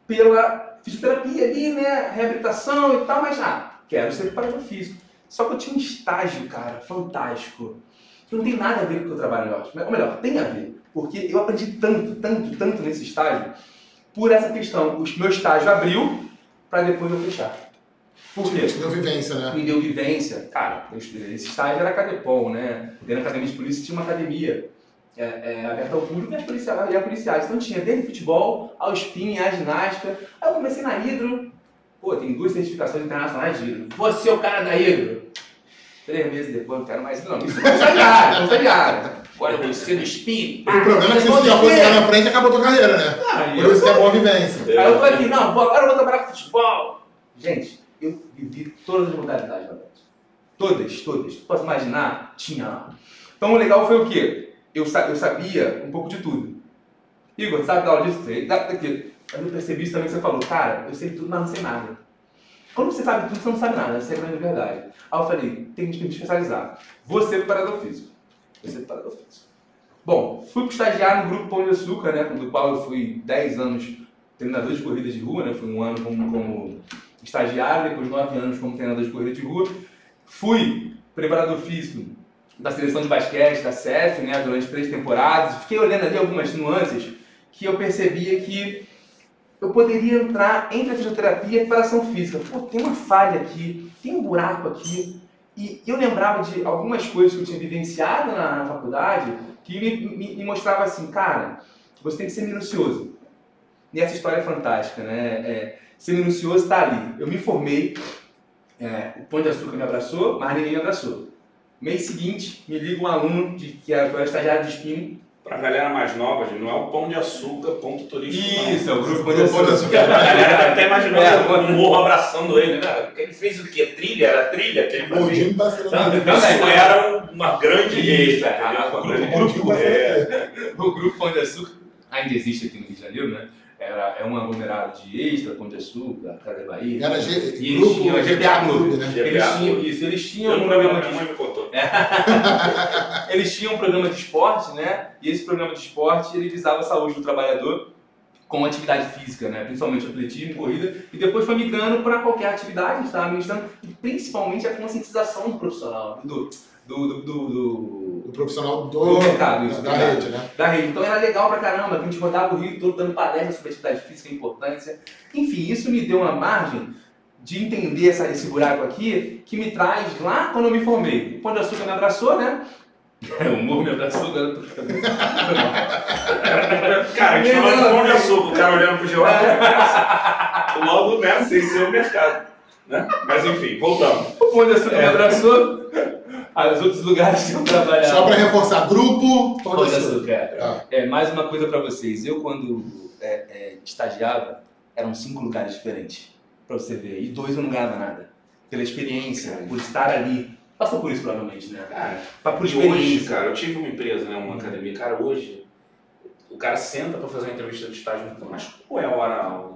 pela fisioterapia ali, né, reabilitação e tal, mas, ah, quero ser preparador físico. Só que eu tinha um estágio, cara, fantástico, que não tem nada a ver com o que eu trabalho hoje, ou melhor, tem a ver, porque eu aprendi tanto, tanto, tanto nesse estágio, por essa questão, o meu estágio abriu para depois eu fechar. Por quê? Te deu vivência, né? Me deu vivência. Cara, esse estágio era Cadepol, né? Dentro da academia de polícia tinha uma academia é, é, aberta ao público e as policiais, e a policiais. Então tinha desde futebol ao spinning, à ginástica. Aí eu comecei na hidro. Pô, tem duas certificações internacionais de hidro. Você é o cara da hidro. Três meses depois, não quero mais. Não, isso não está diário, não está diário. Agora eu vou ser do spinning. O problema é que se você já fosse lá na frente, acabou a tua carreira, né? Ah, Por isso que é boa vivência. Aí eu tô aqui, não, agora eu vou trabalhar com futebol. Gente, eu vivi todas as modalidades da verdade. Todas, todas. Posso imaginar? Tinha. Então o legal foi o quê? Eu, eu sabia um pouco de tudo. Igor, sabe da aula disso? Sei. Daqui. Eu percebi isso também que você falou. Cara, eu sei tudo, mas não sei nada. Quando você sabe tudo, você não sabe nada. Essa é a grande verdade. Aí eu falei, tem que me especializar. Vou ser preparador físico. Vou ser preparador físico. Bom, fui pro estagiar no grupo Pão de Açúcar, né? Do qual eu fui dez anos treinador de corridas de rua, né? Fui um ano como... como estagiário, depois de nove anos como treinador de corrida de rua. Fui preparador físico da seleção de basquete, da C F, né, durante três temporadas. Fiquei olhando ali algumas nuances que eu percebia que eu poderia entrar entre a fisioterapia e a preparação física. Pô, tem uma falha aqui, tem um buraco aqui. E eu lembrava de algumas coisas que eu tinha vivenciado na, na faculdade que me, me, me mostrava assim, cara, você tem que ser minucioso. E essa história é fantástica, né? É, ser minucioso está ali. Eu me formei, é, o Pão de Açúcar me abraçou, mas ninguém me abraçou. Mês seguinte, me liga um aluno de, que era, era estagiário de spinning. Pra galera mais nova, gente, não é o Pão de Açúcar, ponto turístico. Isso, não. é o grupo Pão de Açúcar. A galera até imaginou É, um morro abraçando ele, né? Ele fez o quê? Trilha? Era trilha que ele fazia? Bondinho Barcelona. Isso era uma grande Isso, extra, é, entendeu? a- Uma grande o grupo, cultura. é, o grupo Pão de Açúcar ainda existe aqui no Rio de Janeiro, né? Era, é um aglomerado de Extra, Pão de Açúcar, Casa da Bahia. Era G, E grupo eles tinham G P A Clube, né? G P A Eles tinham Clube. isso, eles Eu tinham um não programa lembro, de minha mãe me contou. Eles tinham um programa de esporte, né? E esse programa de esporte ele visava a saúde do trabalhador com atividade física, né? Principalmente atletismo, corrida, e depois foi migrando para qualquer atividade, a gente estava ministrando, e principalmente a conscientização do profissional, do, do, do, do, do, O profissional do, do mercado, isso, da do rede, né? da rede. Então era legal pra caramba, a gente rodava o Rio todo dando palestras sobre atividade física e importância. Enfim, isso me deu uma margem de entender essa, esse buraco aqui, que me traz lá quando eu me formei. O Pão de Açúcar me abraçou, né? O morro me abraçou, agora eu tô ficando... Cara, a gente falando de Pão de Açúcar, o cara olhando pro geógrafo, logo, né, sem ser o mercado. Né? Mas enfim, voltamos. O Pão de Açúcar me abraçou, os outros lugares que eu trabalhava. Só para reforçar, grupo Pão Pão de de Açúcar. Açúcar, é. Ah. É, mais uma coisa pra vocês. Eu, quando é, é, estagiava, eram cinco lugares diferentes, pra você ver. E dois eu não ganhava nada. Pela experiência, por estar ali. Passou por isso, provavelmente, né? Cara, Pra, por e hoje, experiência. cara, eu tive uma empresa, né, uma academia, cara, hoje, o cara senta pra fazer uma entrevista de estágio, mas qual é a hora aula?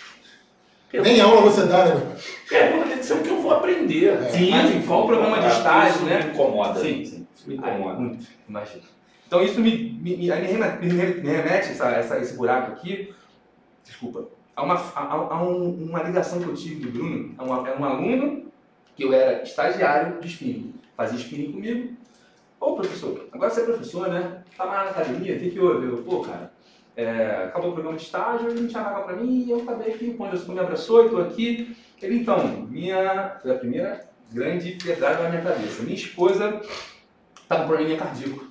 Nem aula você dá, né? Pergunta tem que ser o que eu vou aprender. É. Sim, Mas, enfim, qual o programa de estágio, isso né? me incomoda. Sim, sim. Isso me Ai, incomoda. muito, imagina. Então isso me, me, me, me remete, me remete essa, essa, esse buraco aqui, desculpa, a uma, a, a um, uma ligação que eu tive do Bruno, a um, é um aluno que eu era estagiário de spinning, fazia spinning comigo. Ô professor, agora você é professor, né? Tá lá na academia, o que que houve? Eu, pô cara, é, acabou o programa de estágio, ele não tinha vaga pra mim, e eu acabei aqui, o Pão de Açúcar me abraçou, e tô aqui. Ele então, minha, foi a primeira grande verdade na minha cabeça, minha esposa tá com probleminha cardíaco.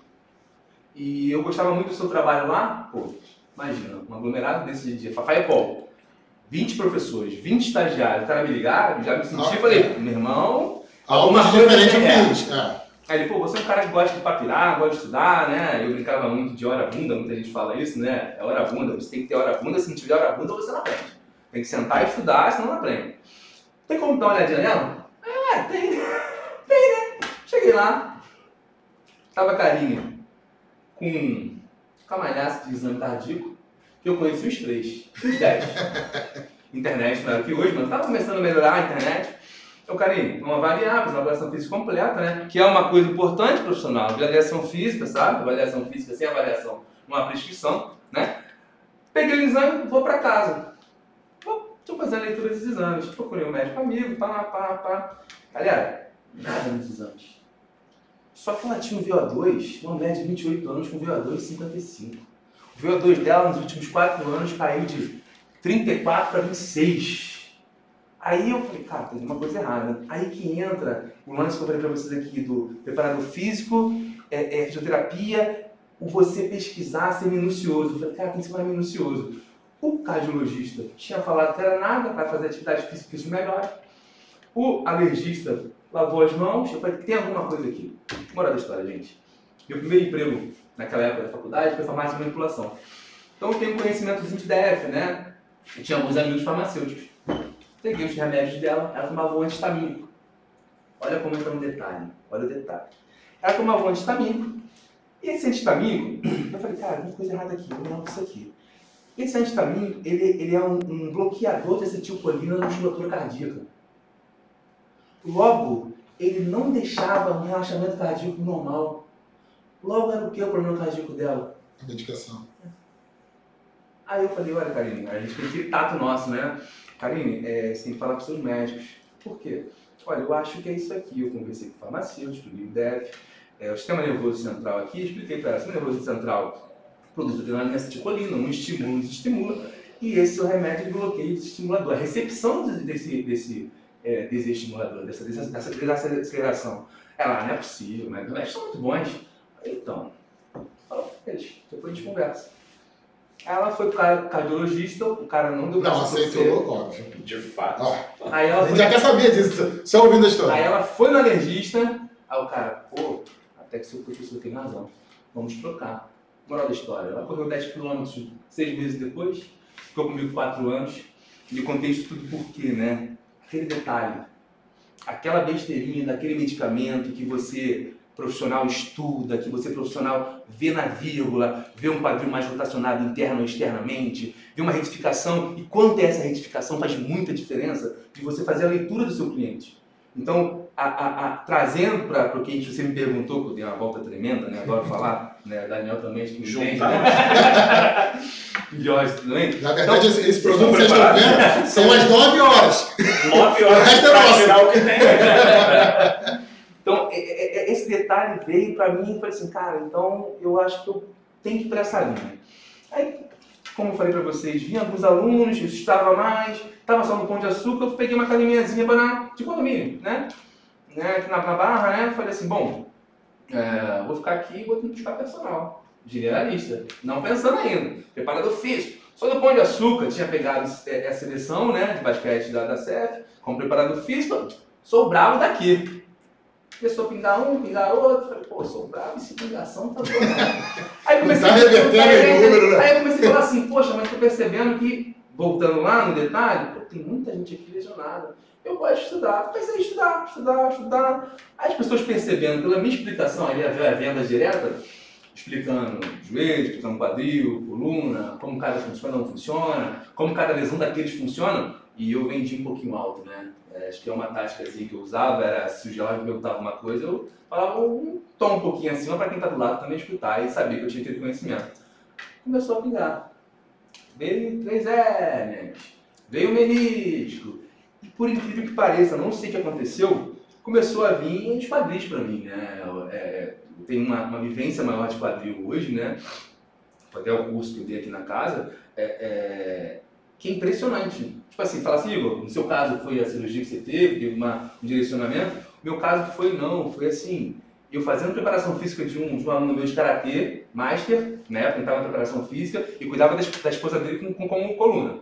E eu gostava muito do seu trabalho lá, pô, imagina, um aglomerado desse dia, Fafá Pol, vinte professores, vinte estagiários, o cara me ligaram, já me senti, Ah, falei, meu irmão, Algumas alguma coisa diferentes tem eu errado. fiz. É. Aí ele, pô, você é um cara que gosta de papirar, gosta de estudar, né? Eu brincava muito de hora bunda, muita gente fala isso, né? É hora bunda, você tem que ter hora bunda, se não tiver hora bunda, você não aprende. Tem que sentar e estudar, senão não aprende. Tem como dar uma olhadinha nela? É, tem, tem, né? Cheguei lá, tava a Karine com um camalhaço de exame cardíaco, que eu conheci os três, os dez. Internet, não era que hoje, mas tava começando a melhorar a internet. Então, Karine, vamos avaliar, fazer uma avaliação física completa, né? Que é uma coisa importante profissional, avaliação física, sabe? Avaliação física sem avaliação, uma prescrição, né? Peguei o exame, vou pra casa. Vou, deixa eu fazer a leitura dos exames. Procurei um médico amigo, pá, pá, pá. Galera, nada nos exames. Só que ela tinha um V O dois, uma média de vinte e oito anos, com V O dois de cinquenta e cinco. O V O dois dela nos últimos quatro anos caiu de trinta e quatro para vinte e seis. Aí eu falei, cara, tem uma coisa errada. Aí que entra o lance que eu falei pra vocês aqui do preparador físico, é, é, fisioterapia, o você pesquisar, ser minucioso. Eu falei, cara, tem que ser mais minucioso. O cardiologista tinha falado que era nada para fazer atividade física, que isso melhora. O alergista lavou as mãos. Eu falei, tem alguma coisa aqui. Moral da história, gente. Meu primeiro emprego naquela época da faculdade foi farmácia e manipulação. Então eu tenho conhecimentozinho de D F, né? Eu tinha alguns amigos farmacêuticos. Peguei os remédios dela, ela tomava um antistamínico. Olha como entra no detalhe, olha o detalhe. Ela tomava um antistamínico, e esse antistamínico, eu falei, cara, tem coisa errada aqui, vamos lá com isso aqui. Esse antistamínico, ele, ele é um, um bloqueador de acetilcolina na musculatura cardíaca. Logo, ele não deixava um relaxamento cardíaco normal. Logo, era o que o problema cardíaco dela? A dedicação. Aí eu falei, olha, Karine, a gente tem aquele tato nosso, né? Karine, é, você tem que falar com seus médicos. Por quê? Olha, eu acho que é isso aqui. Eu conversei com o farmacêutico, expliquei o D E F, é, o sistema nervoso central aqui, expliquei para ela, o sistema nervoso central produz adrenalina e acetilcolina, um estimula, nos estimula, e esse é o remédio de bloqueio estimulador. A recepção desse, desse é, desestimulador, dessa, dessa, dessa desaceleração, ela não é possível, mas os remédios são muito bons. Então, fala pra eles, depois a gente conversa. Aí ela foi pro cardiologista, o cara não deu Não, aceitou, óbvio. De fato. Ó, Aí ela a gente foi... já até sabia disso, só ouvindo a história. Aí ela foi no alergista, aí o cara, pô, até que seu professor tem razão, vamos trocar. Moral da história, ela correu dez quilômetros seis meses depois, ficou comigo quatro anos, e eu contei isso tudo por quê, né? Aquele detalhe, aquela besteirinha daquele medicamento que você, profissional, estuda, que você, profissional, vê na vírgula, vê um quadril mais rotacionado interno ou externamente, vê uma retificação, e quanto é essa retificação faz muita diferença de você fazer a leitura do seu cliente. Então, a, a, a, trazendo para o que você me perguntou, que eu dei uma volta tremenda, né? Adoro falar, né? Daniel também, acho que me entende, né? Jorge também. Na verdade, então, esse, esse produto que vocês estão vendo são as nove horas. nove horas O resto é para nosso. tirar o que tem. Então, esse detalhe veio para mim e falei assim, cara, então eu acho que eu tenho que ir para essa linha. Aí, como eu falei para vocês, vinha alguns alunos, eu estava mais, estava só no Pão de Açúcar, eu peguei uma academiazinha para de condomínio, né? né? Aqui na, na Barra, né? Falei assim, bom, é, vou ficar aqui e vou buscar personal, generalista, não pensando ainda, preparador físico. Só do Pão de Açúcar, tinha pegado a seleção, né, de basquete da, da C F, como preparador físico, sou bravo daqui. Começou a pingar um, pingar outro, falei, pô, sou bravo, esse pingação tá bom. Aí comecei, Tá revertendo aí, o número, né? aí eu comecei a falar assim, poxa, mas tô percebendo que, voltando lá no detalhe, pô, tem muita gente aqui lesionada. Eu gosto de estudar. Comecei a estudar, estudar, estudar. Aí as pessoas percebendo, pela minha explicação, ali a venda direta, explicando joelho, explicando quadril, coluna, como cada funciona não funciona, como cada lesão daqueles funciona, e eu vendi um pouquinho alto, né? É, acho que é uma tática assim, que eu usava, era se o Jorge perguntava uma coisa, eu falava um tom um pouquinho acima para quem está do lado também escutar e saber que eu tinha que ter conhecimento. Começou a pingar. Veio três hérnias, veio o menisco, e por incrível que pareça, não sei o que aconteceu, começou a vir os quadris para mim, né? É, eu tenho uma, uma vivência maior de quadril hoje, né? Até o curso que eu dei aqui na casa, é, é, que é impressionante. Tipo assim, fala assim, Igor, no seu caso foi a cirurgia que você teve, teve uma, um direcionamento, meu caso foi não, foi assim, eu fazendo preparação física de um, de um aluno meu de Karatê, Master, né, eu tentava preparação física e cuidava da, da esposa dele com, com, com coluna.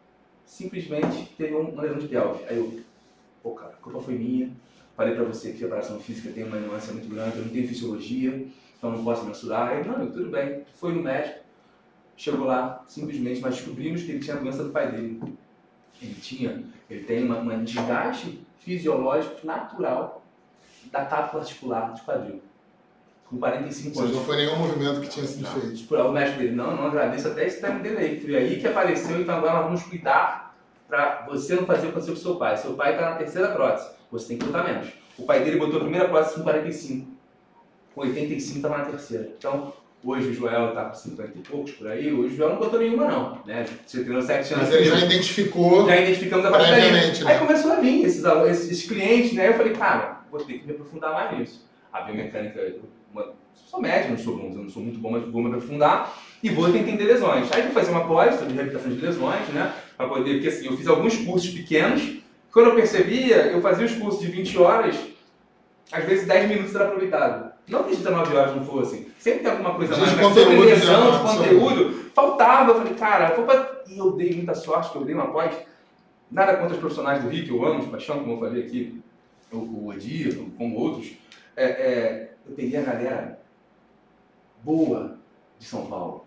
Simplesmente teve um, uma lesão de pelve. Aí eu, pô cara, a culpa foi minha, falei pra você que a preparação física tem uma nuance muito grande, eu não tenho fisiologia, então não posso mensurar. Aí, não, tudo bem, foi no médico, chegou lá, simplesmente, mas descobrimos que ele tinha a doença do pai dele. Ele tinha, ele tem uma, uma desgaste fisiológico natural da cápsula articular de quadril. Com quarenta e cinco anos. Não foi nenhum movimento que tinha sido não, feito. Tipo, o médico dele, não, não agradeço até esse tempo dele aí. Foi aí que apareceu, então agora nós vamos cuidar para você não fazer o que aconteceu com seu pai. Seu pai está na terceira prótese, você tem que botar menos. O pai dele botou a primeira prótese com quarenta e cinco. Com oitenta e cinco estava na terceira. Então, hoje o Joel está com cinquenta e poucos por aí, hoje o Joel não botou nenhuma não, né? Você treinou sete anos. Mas ele já identificou. Já identificamos a partir daí. Né? Aí começou a vir esses, esses, esses clientes, né? Eu falei, cara, vou ter que me aprofundar mais nisso. A biomecânica, uma, sou médico, não sou, não sou muito bom, mas vou me aprofundar e vou entender lesões. Aí fui fazer uma pós sobre reabilitação de lesões, né? Para poder, porque assim, eu fiz alguns cursos pequenos, quando eu percebia, eu fazia os cursos de vinte horas, às vezes dez minutos era aproveitado. Não que dezenove horas não fossem, sempre tem alguma coisa mais, mas sobre lesão, de conteúdo, faltava. Eu falei, cara, eu pra... e eu dei muita sorte, que eu dei uma pós, nada contra os profissionais do Rio, que eu amo de paixão, como eu falei aqui, o, o Edir, como outros, é, é, eu peguei a galera boa de São Paulo,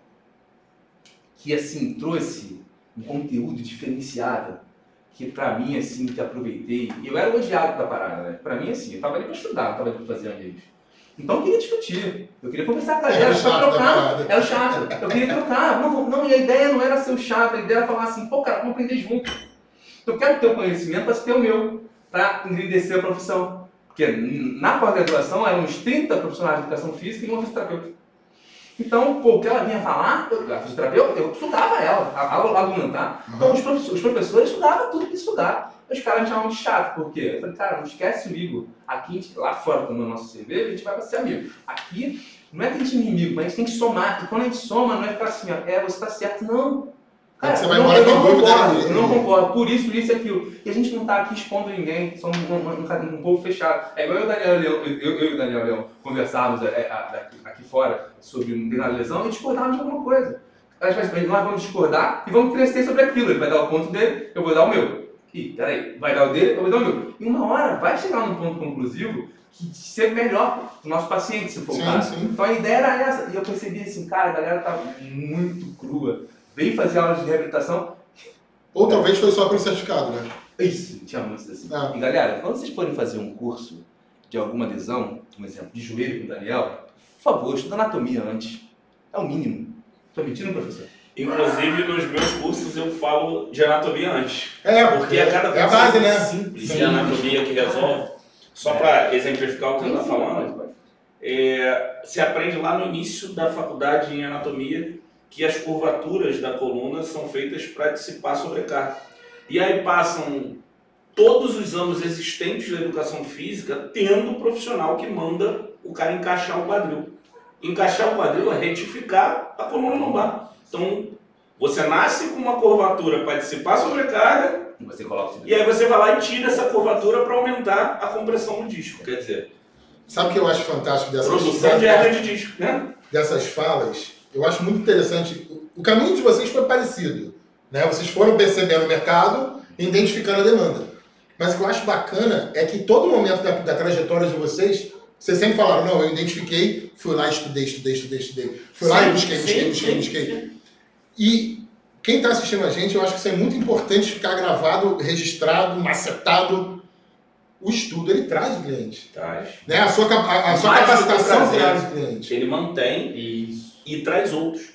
que assim, trouxe um conteúdo diferenciado, que pra mim, assim, que aproveitei, eu era o odiado da parada, né? Pra mim, assim, eu tava ali pra estudar, não tava ali pra fazer amigos. Então eu queria discutir, eu queria conversar com a galera, só trocar, era o chato, eu queria trocar, não, não, e a ideia não era ser o chato, a ideia era falar assim, pô cara, vamos aprender junto. Eu quero ter o conhecimento para ter o meu, para engrandecer a profissão. Porque na pós-graduação eram uns trinta profissionais de educação física e uma fisioterapeuta. Então, pô, o que ela vinha falar, a fisioterapeuta, eu estudava ela, a, a, a aluna, tá? Então os professores, os professores estudavam tudo que estudar. Os caras me chamavam de chato, por quê? Eu falei, cara, não esquece o Igor. Aqui, lá fora, tomando nosso cerveja, a gente vai pra ser amigo. Aqui, não é que a gente é inimigo, mas a gente tem que somar. E quando a gente soma, não é ficar assim, ó, é, você tá certo. Não. Cara, você vai eu, não, eu, não concordo, ali. eu não concordo. Por isso, isso e aquilo. E a gente não tá aqui expondo ninguém. Somos um, um, um, um povo fechado. É igual eu, Daniel Leão, eu, eu, eu e o Daniel Leão conversávamos é, é, aqui, aqui fora sobre um determinada lesão e discordávamos de alguma coisa. Nós vamos discordar e vamos crescer sobre aquilo. Ele vai dar o ponto dele, eu vou dar o meu. Ih, peraí, vai dar o dele, eu vou dar o meu. E uma hora vai chegar num ponto conclusivo que ser melhor para o nosso paciente, se for o caso. Então a ideia era essa. E eu percebi assim, cara, a galera tá muito crua. Veio fazer aulas de reabilitação. Ou talvez foi só pelo certificado, né? Isso, tinha muitos assim. Ah. E galera, quando vocês forem fazer um curso de alguma lesão, um exemplo, de joelho com o Daniel, por favor, estuda anatomia antes. É o mínimo. Estou mentindo, professor? Inclusive, nos meus cursos eu falo de anatomia antes. É, porque é cada é a base, né? simples de anatomia que resolve. Só para exemplificar o que você está falando, é, se aprende lá no início da faculdade em anatomia que as curvaturas da coluna são feitas para dissipar sobrecarga. E aí passam todos os anos existentes da educação física tendo um profissional que manda o cara encaixar o quadril. Encaixar o quadril é retificar a coluna lombar. Então, você nasce com uma curvatura para dissipar a sobrecarga e, você coloca e aí você vai lá e tira essa curvatura para aumentar a compressão no disco. Quer dizer, sabe o que eu acho fantástico dessas, produção de hernia de disco, né? Dessas falas? Eu acho muito interessante. O caminho de vocês foi parecido, né? Vocês foram percebendo o mercado e identificando a demanda. Mas o que eu acho bacana é que todo momento da, da trajetória de vocês, vocês sempre falaram, não, eu identifiquei, fui lá, estudei, estudei, estudei, estudei. Fui sim, lá e busquei, busquei, sim, busquei, sim, busquei. Sim. E quem está assistindo a gente, eu acho que isso é muito importante ficar gravado, registrado, macetado. O estudo, ele traz o cliente. Traz. Né? A sua, a, a sua capacitação traz o cliente. Ele mantém Isso. e traz outros.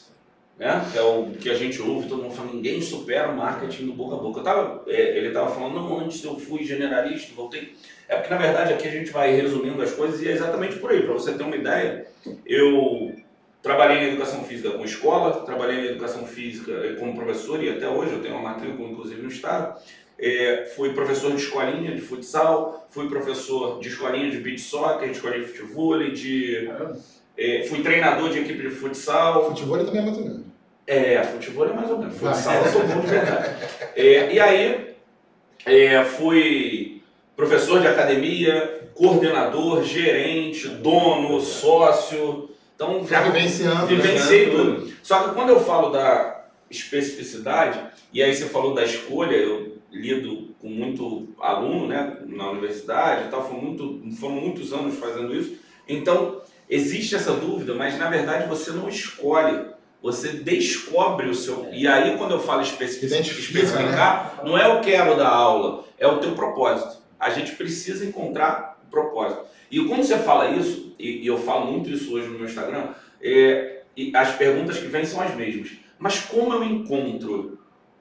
Né? É o que a gente ouve, todo mundo fala, ninguém supera o marketing do boca a boca. Eu tava, é, ele estava falando, não, antes eu fui generalista, voltei. É porque, na verdade, aqui a gente vai resumindo as coisas e é exatamente por aí. Para você ter uma ideia, eu trabalhei na educação física com escola, trabalhei na educação física como professor e até hoje eu tenho uma matrícula, inclusive, no estado. É, fui professor de escolinha de futsal, fui professor de escolinha de beach soccer, de escolinha de futebol, de... É, fui treinador de equipe de futsal. Futebol também é mais ou menos. É, futebol é mais ou menos. Futsal eu sou bom de verdade. É, e aí, é, fui professor de academia, coordenador, gerente, dono, sócio. Então, já vivenciando, vivenciei tudo. Só que quando eu falo da especificidade, e aí você falou da escolha, eu lido com muito aluno, né, na universidade e tal, foram, muito, foram muitos anos fazendo isso. Então, existe essa dúvida, mas na verdade você não escolhe, você descobre o seu... E aí quando eu falo especificar, né? Não é o quero da aula, é o teu propósito. A gente precisa encontrar o propósito. E quando você fala isso, e, e eu falo muito isso hoje no meu Instagram, é, e as perguntas que vêm são as mesmas. Mas como eu encontro?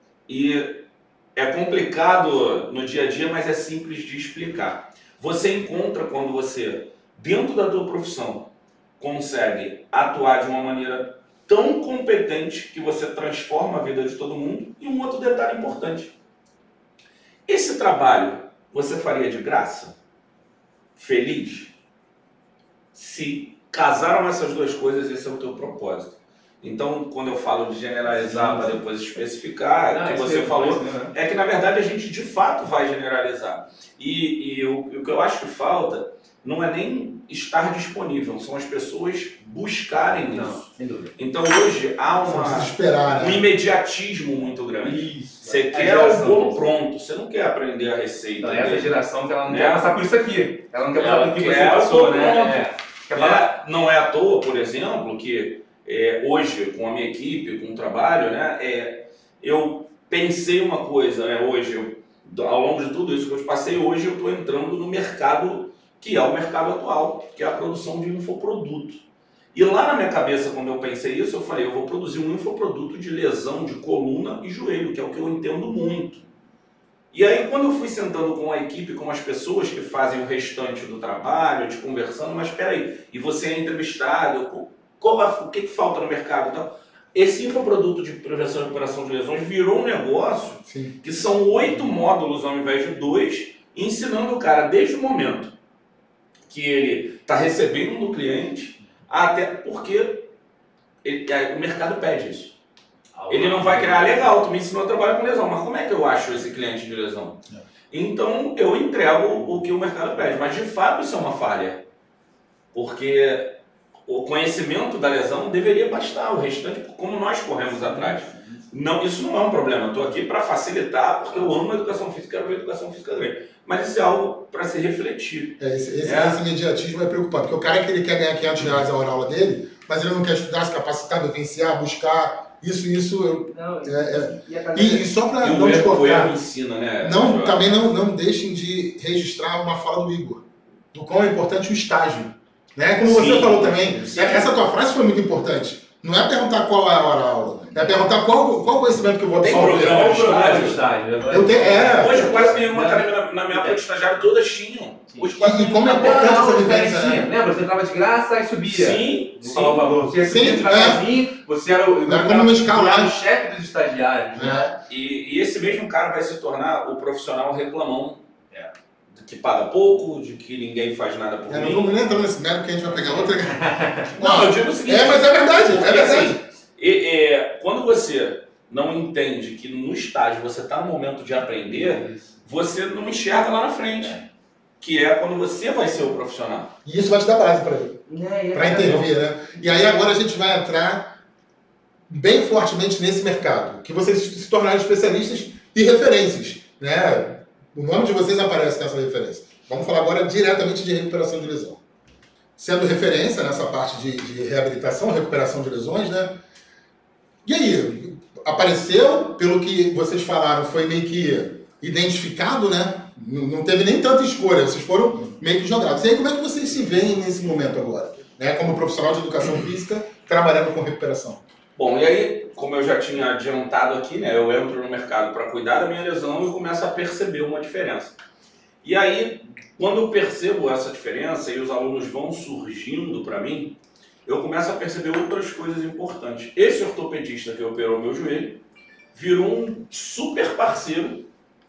E é complicado no dia a dia, mas é simples de explicar. Você encontra quando você, dentro da tua profissão, consegue atuar de uma maneira tão competente que você transforma a vida de todo mundo. E um outro detalhe importante. Esse trabalho você faria de graça? Feliz? Se casaram essas duas coisas, esse é o teu propósito. Então, quando eu falo de generalizar para depois especificar, o que você falou, é que na verdade a gente de fato vai generalizar. E, e o, o que eu acho que falta não é nem estar disponível, são as pessoas buscarem não, isso. Sem dúvida. Então hoje há uma, esperar, né? um imediatismo muito grande. Isso. Você é quer o bolo pronto, você não quer aprender a receita. Então, essa dele. geração que ela não né? quer passar por isso aqui. Ela não quer passar Ela por que você quer passou, o né? pronto. É. Quer É, não é à toa, por exemplo, que é, hoje, com a minha equipe, com o trabalho, né, é, eu pensei uma coisa, né, hoje, eu, ao longo de tudo isso que eu passei, hoje eu estou entrando no mercado que é o mercado atual, que é a produção de infoproduto. E lá na minha cabeça, quando eu pensei isso, eu falei, eu vou produzir um infoproduto de lesão de coluna e joelho, que é o que eu entendo muito. E aí, quando eu fui sentando com a equipe, com as pessoas que fazem o restante do trabalho, te conversando, mas espera aí, e você é entrevistado, qual a, o que, que falta no mercado e tal? Esse infoproduto de prevenção e recuperação de lesões virou um negócio Sim. que são oito módulos ao invés de dois, ensinando o cara desde o momento que ele está recebendo do cliente, até porque ele, o mercado pede isso. Ele não vai criar, legal, tu me ensinou a trabalhar com lesão, mas como é que eu acho esse cliente de lesão? É. Então eu entrego o que o mercado pede, mas de fato isso é uma falha. Porque o conhecimento da lesão deveria bastar, o restante, como nós corremos atrás. Não, isso não é um problema, eu estou aqui para facilitar, porque eu amo a educação física, quero ver a educação física também. Mas isso é algo para se refletir. É, esse, esse, é. esse imediatismo é preocupante, porque o cara que ele quer ganhar quinhentos reais a hora aula dele, mas ele não quer estudar, se capacitar, vivenciar, buscar, isso, isso... Eu, não, é, é. E, a e, e só para não te descortar, ensina, né, não, também não, não deixem de registrar uma fala do Igor, do quão é importante o estágio. Né? Como você sim, falou também, sim. essa tua frase foi muito importante. Não é perguntar qual é a hora aula, é perguntar qual, qual conhecimento que eu vou Tem absorver. programa de estágio. estágio. Eu tenho, é. Hoje quase nenhuma academia na, na minha época de estagiário, todas tinham. Hoje quase E, e como é Até importante a aula essa vivência, diferentinha, né? lembra? Você entrava de graça e subia. Sim, Não falava o valor. Você Sim, subia é. devagarzinho, você era o, Era como uma escala, era né? o chefe dos estagiários. Né? É. E, e esse mesmo cara vai se tornar o profissional reclamão, é, de que paga pouco, de que ninguém faz nada por É, não mim. vamos nem entrar nesse mérito que a gente vai pegar outra. Não, eu digo o seguinte... É, mas é verdade, é porque, verdade. assim, e, e, quando você não entende que no estágio você está no momento de aprender, você não enxerga lá na frente. Que é quando você vai ser o profissional. E isso vai te dar base para ele. É, Para intervir, né? E aí agora a gente vai entrar bem fortemente nesse mercado, que vocês se tornaram especialistas e referências, né? O nome de vocês aparece nessa referência. Vamos falar agora diretamente de recuperação de lesão. Sendo referência nessa parte de, de reabilitação, recuperação de lesões, né? E aí, apareceu, pelo que vocês falaram, foi meio que identificado, né? Não, não teve nem tanta escolha, vocês foram meio que jogados. E aí, como é que vocês se veem nesse momento agora? Né? Como profissional de educação física, trabalhando com recuperação. Bom, e aí, como eu já tinha adiantado aqui, né? Eu entro no mercado para cuidar da minha lesão e começo a perceber uma diferença. E aí, quando eu percebo essa diferença e os alunos vão surgindo para mim, eu começo a perceber outras coisas importantes. Esse ortopedista que operou meu joelho virou um super parceiro.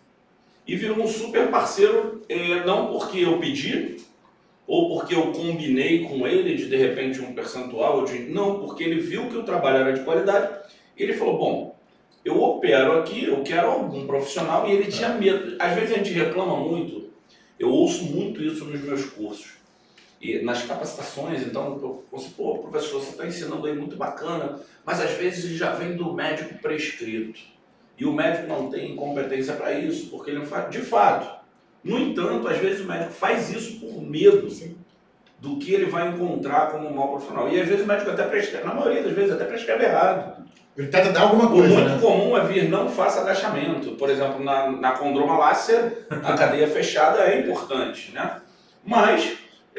E virou um super parceiro eh, não porque eu pedi, ou porque eu combinei com ele de, de repente, um percentual. De... Não, porque ele viu que o trabalho era de qualidade. E ele falou, bom, eu opero aqui, eu quero algum profissional. E ele tinha medo. Às vezes a gente reclama muito. Eu ouço muito isso nos meus cursos. E nas capacitações, então, eu penso, pô, professor, você está ensinando aí muito bacana, mas às vezes já vem do médico prescrito. E o médico não tem competência para isso, porque ele não faz. De fato. No entanto, às vezes o médico faz isso por medo Sim. do que ele vai encontrar como um mau profissional. E às vezes o médico até prescreve, na maioria das vezes, até prescreve errado. Ele tenta dar alguma coisa. O muito né? comum é vir, não faça agachamento. Por exemplo, na, na condromalácia, a cadeia fechada é importante, né? Mas,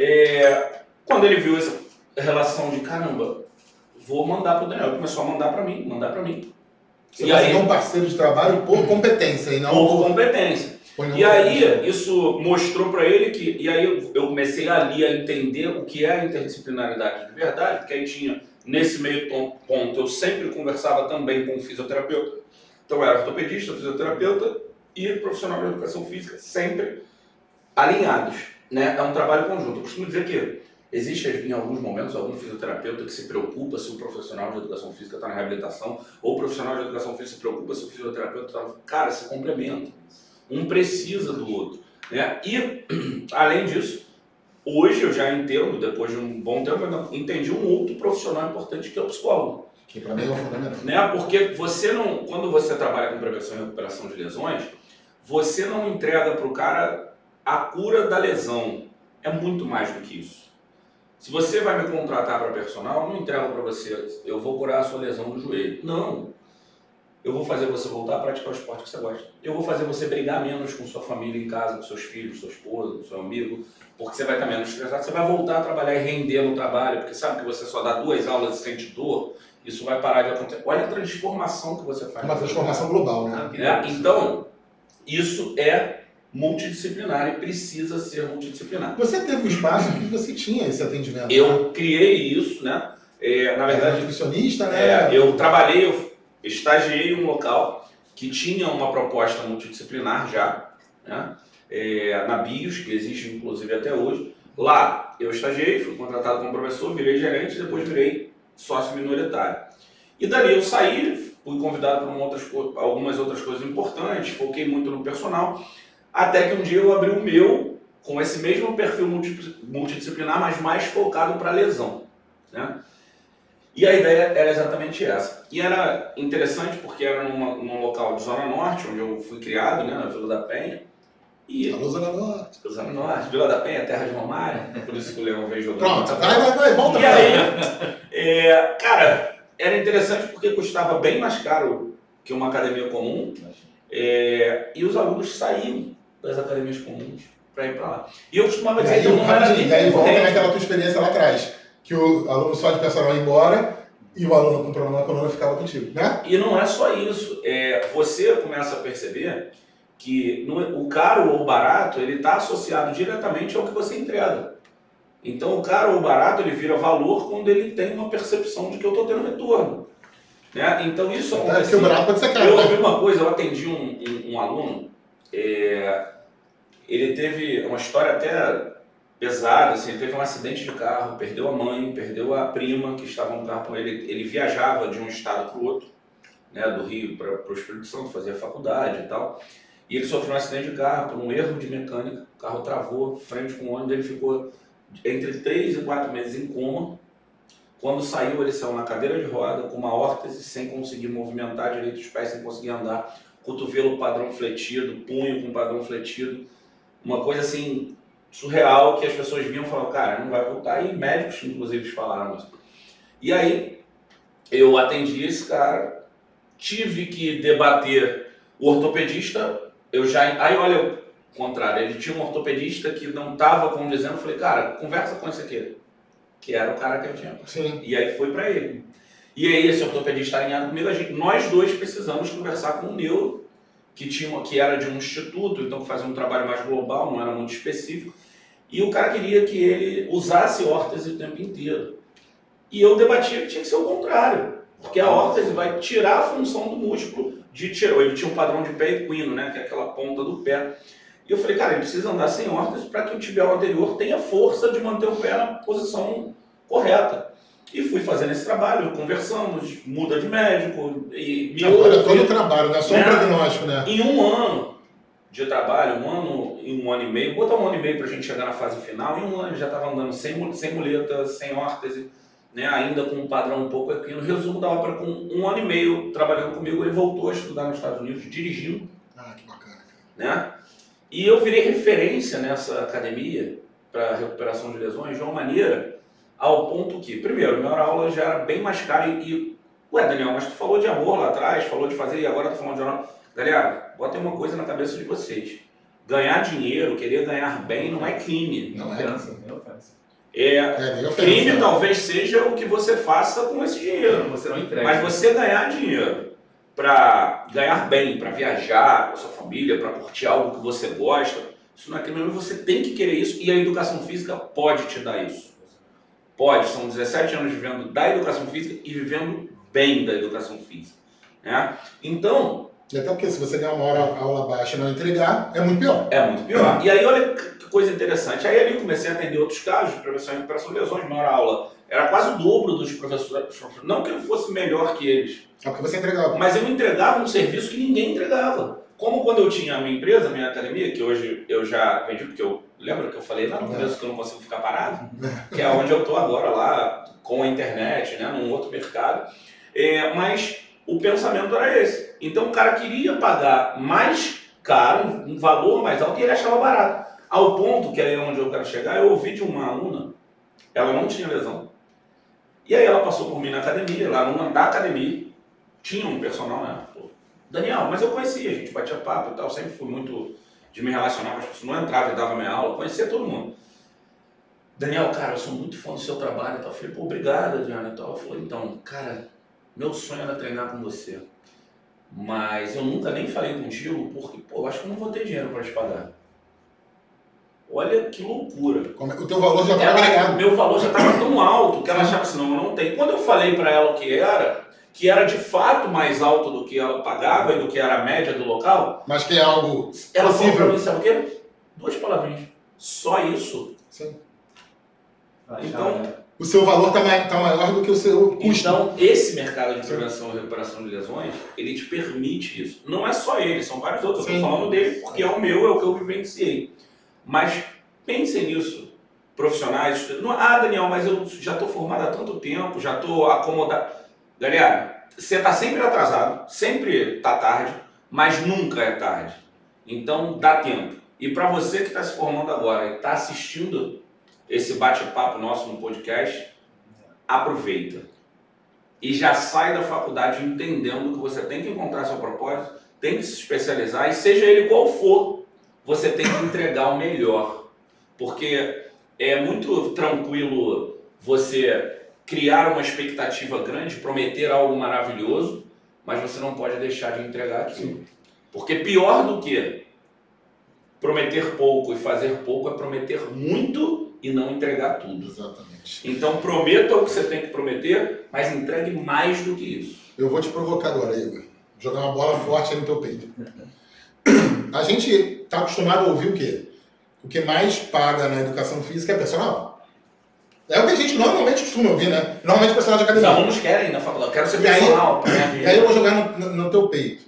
é, quando ele viu essa relação de caramba, vou mandar para o Daniel, ele começou a mandar para mim, mandar para mim. Você e vai aí, ser um parceiro de trabalho por competência e não por por competência. E aí, isso mostrou para ele que... E aí, eu comecei ali a entender o que é a interdisciplinaridade de verdade, porque aí tinha, nesse meio ponto, eu sempre conversava também com um fisioterapeuta. Então, eu era ortopedista, fisioterapeuta e profissional de educação física, sempre alinhados, né? É um trabalho conjunto. Eu costumo dizer que existe, em alguns momentos, algum fisioterapeuta que se preocupa se o profissional de educação física está na reabilitação, ou o profissional de educação física se preocupa se o fisioterapeuta está... Cara, se complementam. Um precisa do outro, né? E, além disso, hoje eu já entendo, depois de um bom tempo, eu entendi um outro profissional importante que é o psicólogo. Que para mim é o fundamental. Né? Porque você não, quando você trabalha com prevenção e recuperação de lesões, você não entrega para o cara a cura da lesão. É muito mais do que isso. Se você vai me contratar para personal, eu não entrego para você, eu vou curar a sua lesão do joelho. Não. Eu vou fazer você voltar a praticar o esporte que você gosta. Eu vou fazer você brigar menos com sua família em casa, com seus filhos, sua esposa, com seu amigo, porque você vai estar menos estressado. Você vai voltar a trabalhar e render no trabalho, porque sabe que você só dá duas aulas e sente dor, isso vai parar de acontecer. Olha a transformação que você faz. É uma transformação global, né? né? Então, isso é multidisciplinar e precisa ser multidisciplinar. Você teve um espaço que você tinha esse atendimento. Eu né? criei isso, né? É, na verdade, é nutricionista, né? É, eu trabalhei, eu estagiei em um local que tinha uma proposta multidisciplinar já, né? É, na BIOS, que existe inclusive até hoje. Lá eu estagiei, fui contratado como professor, virei gerente e depois virei sócio minoritário. E dali eu saí, fui convidado para outras, algumas outras coisas importantes, foquei muito no personal, até que um dia eu abri o meu com esse mesmo perfil multidisciplinar, mas mais focado para lesão. né? E a ideia era exatamente essa. E era interessante porque era numa, num local de Zona Norte, onde eu fui criado, né, na Vila da Penha. E... Alô, Zona Norte. Zona Norte, Vila da Penha, terra de Romário, por isso que o Leão veio jogando. Pronto, vai, vai, vai, volta E pra aí, é, cara, era interessante porque custava bem mais caro que uma academia comum, é, e os alunos saíam das academias comuns para ir para lá. E eu costumava dizer aí, que eu não era nem e aí volta concorrente. naquela tua experiência lá atrás, que o aluno só de personal ia embora e o aluno com problema na coluna ficava contigo, né? E não é só isso, é, você começa a perceber que no, o caro ou barato, ele está associado diretamente ao que você entrega. Então o caro ou barato, ele vira valor quando ele tem uma percepção de que eu estou tendo retorno. Né? Então isso Até acontece. porque o barato pode ser caro, Eu né? ouvi uma coisa, eu atendi um, um, um aluno, é, ele teve uma história até pesada, assim, ele teve um acidente de carro, perdeu a mãe, perdeu a prima que estava no carro com ele, ele viajava de um estado para o outro, né, do Rio para o Espírito Santo, fazia faculdade e tal, e ele sofreu um acidente de carro por um erro de mecânica, o carro travou, frente com o ônibus, ele ficou entre três e quatro meses em coma. Quando saiu, ele saiu na cadeira de roda, com uma órtese, sem conseguir movimentar direito os pés, sem conseguir andar, cotovelo padrão fletido, punho com padrão fletido, uma coisa assim surreal que as pessoas vinham e falavam, cara, não vai voltar, e médicos inclusive falaram isso. E aí eu atendi esse cara, tive que debater o ortopedista, eu já, aí olha o contrário, ele tinha um ortopedista que não estava condizendo, eu falei, cara, conversa com esse aqui, que era o cara que eu tinha. Sim. E aí foi para ele. E aí esse ortopedista alinhado comigo, a gente, nós dois precisamos conversar com o neuro, que, tinha, que era de um instituto, então que fazia um trabalho mais global, não era muito específico, e o cara queria que ele usasse órtese o tempo inteiro. E eu debatia que tinha que ser o contrário, porque a órtese vai tirar a função do músculo de tirar. Ele tinha um padrão de pé equino, né, que é aquela ponta do pé. E eu falei, cara, ele precisa andar sem órtese para que o tibial anterior tenha força de manter o pé na posição correta. E fui fazendo esse trabalho, conversamos, muda de médico e me Agora ouve, todo o trabalho, não é só um né? prognóstico, né? Em um ano de trabalho, um ano e um ano e meio, botar um ano e meio para a gente chegar na fase final, em um ano ele já estava andando sem, sem muleta, sem órtese, né? Ainda com um padrão um pouco aqui. No resumo da ópera, com um ano e meio trabalhando comigo, ele voltou a estudar nos Estados Unidos, dirigindo. Ah, que bacana, cara. Né? E eu virei referência nessa academia para recuperação de lesões de uma maneira ao ponto que, primeiro, minha aula já era bem mais cara e, e ué, Daniel, mas tu falou de amor lá atrás, falou de fazer e agora tu falando de amor. Galera, bota uma coisa na cabeça de vocês. Ganhar dinheiro, querer ganhar bem não é crime. Não é. Ofensa, é ofensa. É, É, nem ofensa, crime né? talvez seja o que você faça com esse dinheiro. Você não entrega. Mas você ganhar dinheiro para ganhar bem, para viajar com a sua família, para curtir algo que você gosta, isso não é crime, você tem que querer isso e a educação física pode te dar isso. Pode, são dezessete anos vivendo da educação física e vivendo bem da educação física. Né? Então... E até porque se você ganhar uma hora aula baixa e não entregar, é muito pior. É muito pior. E aí, olha que coisa interessante. Aí ali eu comecei a atender outros casos de prevenção e recuperação de lesões. Maior aula era quase o dobro dos professores. Não que eu fosse melhor que eles. É porque você entregava. Mas eu entregava um serviço que ninguém entregava. Como quando eu tinha a minha empresa, a minha academia, que hoje eu já vendi, porque eu lembro que eu falei lá no começo que eu não consigo ficar parado, que é onde eu estou agora lá, com a internet, né, num outro mercado. É, mas o pensamento era esse. Então o cara queria pagar mais caro, um valor mais alto, e ele achava barato. Ao ponto que aí é onde eu quero chegar, eu ouvi de uma aluna, ela não tinha lesão. E aí ela passou por mim na academia, lá numa da academia, tinha um personal, né? Pô, Daniel, mas eu conhecia, a gente batia papo e tal, sempre fui muito de me relacionar com as pessoas, não entrava e dava minha aula, conhecia todo mundo. Daniel, cara, eu sou muito fã do seu trabalho e tal. Eu falei, pô, obrigado, Adriana e tal. Ela falou, então, cara, meu sonho era treinar com você, mas eu nunca nem falei contigo porque, pô, eu acho que eu não vou ter dinheiro para te pagar. Olha que loucura. O teu valor já estava agregado. Meu valor já estava tão alto que ela achava assim, não, eu não tenho. Quando eu falei para ela o que era, que era de fato mais alto do que ela pagava e do que era a média do local, mas que é algo ela falou para possível. mim, sabe o quê? Duas palavrinhas. Só isso. Sim. Então, o seu valor está mai- tá maior do que o seu custo. Então, esse mercado de prevenção e recuperação de lesões, ele te permite isso. Não é só ele, são vários outros. Eu Sim. estou falando dele porque é o meu, é o que eu vivenciei. Mas pensem nisso. profissionais. Não, ah, Daniel, mas eu já estou formado há tanto tempo, já estou acomodado. Galera, você está sempre atrasado, sempre está tarde, mas nunca é tarde. Então dá tempo. E para você que está se formando agora e está assistindo esse bate-papo nosso no podcast, aproveita. E já sai da faculdade entendendo que você tem que encontrar seu propósito, tem que se especializar e seja ele qual for, você tem que entregar o melhor. Porque é muito tranquilo você criar uma expectativa grande, prometer algo maravilhoso, mas você não pode deixar de entregar aquilo. Porque pior do que prometer pouco e fazer pouco é prometer muito e não entregar tudo. Exatamente. Então prometa o que você tem que prometer, mas entregue mais do que isso. Eu vou te provocar agora, Igor. Jogar uma bola forte aí no teu peito. A gente está acostumado a ouvir o quê? O que mais paga na educação física é personal. É o que a gente normalmente costuma ouvir, né? Normalmente personal de academia. Os alunos querem na faculdade, eu quero ser E aí- personal. E aí eu vou jogar no, no, no teu peito.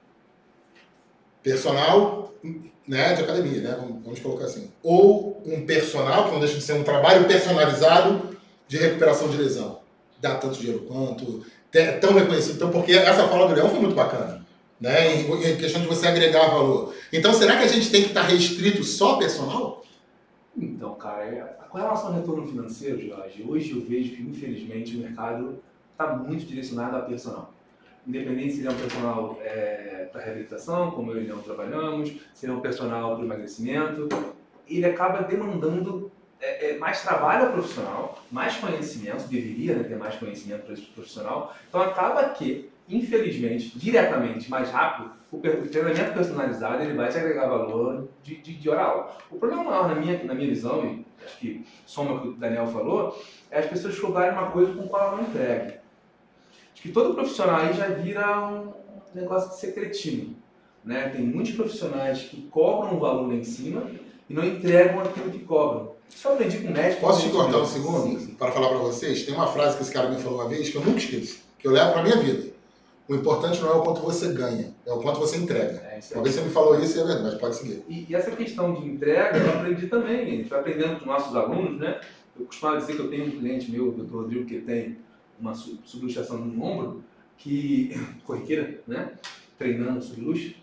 Personal, né, de academia, né? Vamos, vamos colocar assim. Ou um personal, que não deixa de ser um trabalho personalizado de recuperação de lesão. Dá tanto dinheiro quanto, é tão reconhecido. Então, porque essa fala do Leão foi muito bacana, né? Em, em questão de você agregar valor. Então, será que a gente tem que estar restrito só personal? Então, cara, é- com relação ao retorno financeiro, Jorge, hoje eu vejo que, infelizmente, o mercado está muito direcionado a personal. Independente se ele é um personal é, para reabilitação, como eu e o Leão trabalhamos, se ele é um personal para emagrecimento, ele acaba demandando é, é, mais trabalho ao profissional, mais conhecimento, deveria, né, ter mais conhecimento para esse profissional. Então acaba que, infelizmente, diretamente, mais rápido, o, per- o treinamento personalizado ele vai te agregar valor de, de, de hora a aula. O problema maior, na minha, na minha visão, e acho que soma o que o Daniel falou, é as pessoas cobrarem uma coisa com qual ela não entregue. Acho que todo profissional aí já vira um negócio de ser cretino, né? Tem muitos profissionais que cobram um valor lá em cima e não entregam aquilo que cobram. Isso eu aprendi com o médico. Posso te com cortar um médico. segundo Sim, sim. para falar para vocês? Tem uma frase que esse cara me falou uma vez que eu nunca esqueço, que eu levo para minha vida. O importante não é o quanto você ganha, é o quanto você entrega. É, isso aí. Uma vez você me falou isso e é verdade, mas pode seguir. E, e essa questão de entrega eu aprendi também. A gente vai aprendendo com nossos alunos, né? Eu costumava dizer que eu tenho um cliente meu, o doutor Rodrigo, que tem uma su- subluxação no ombro, que, corriqueira, né? Treinando subluxa,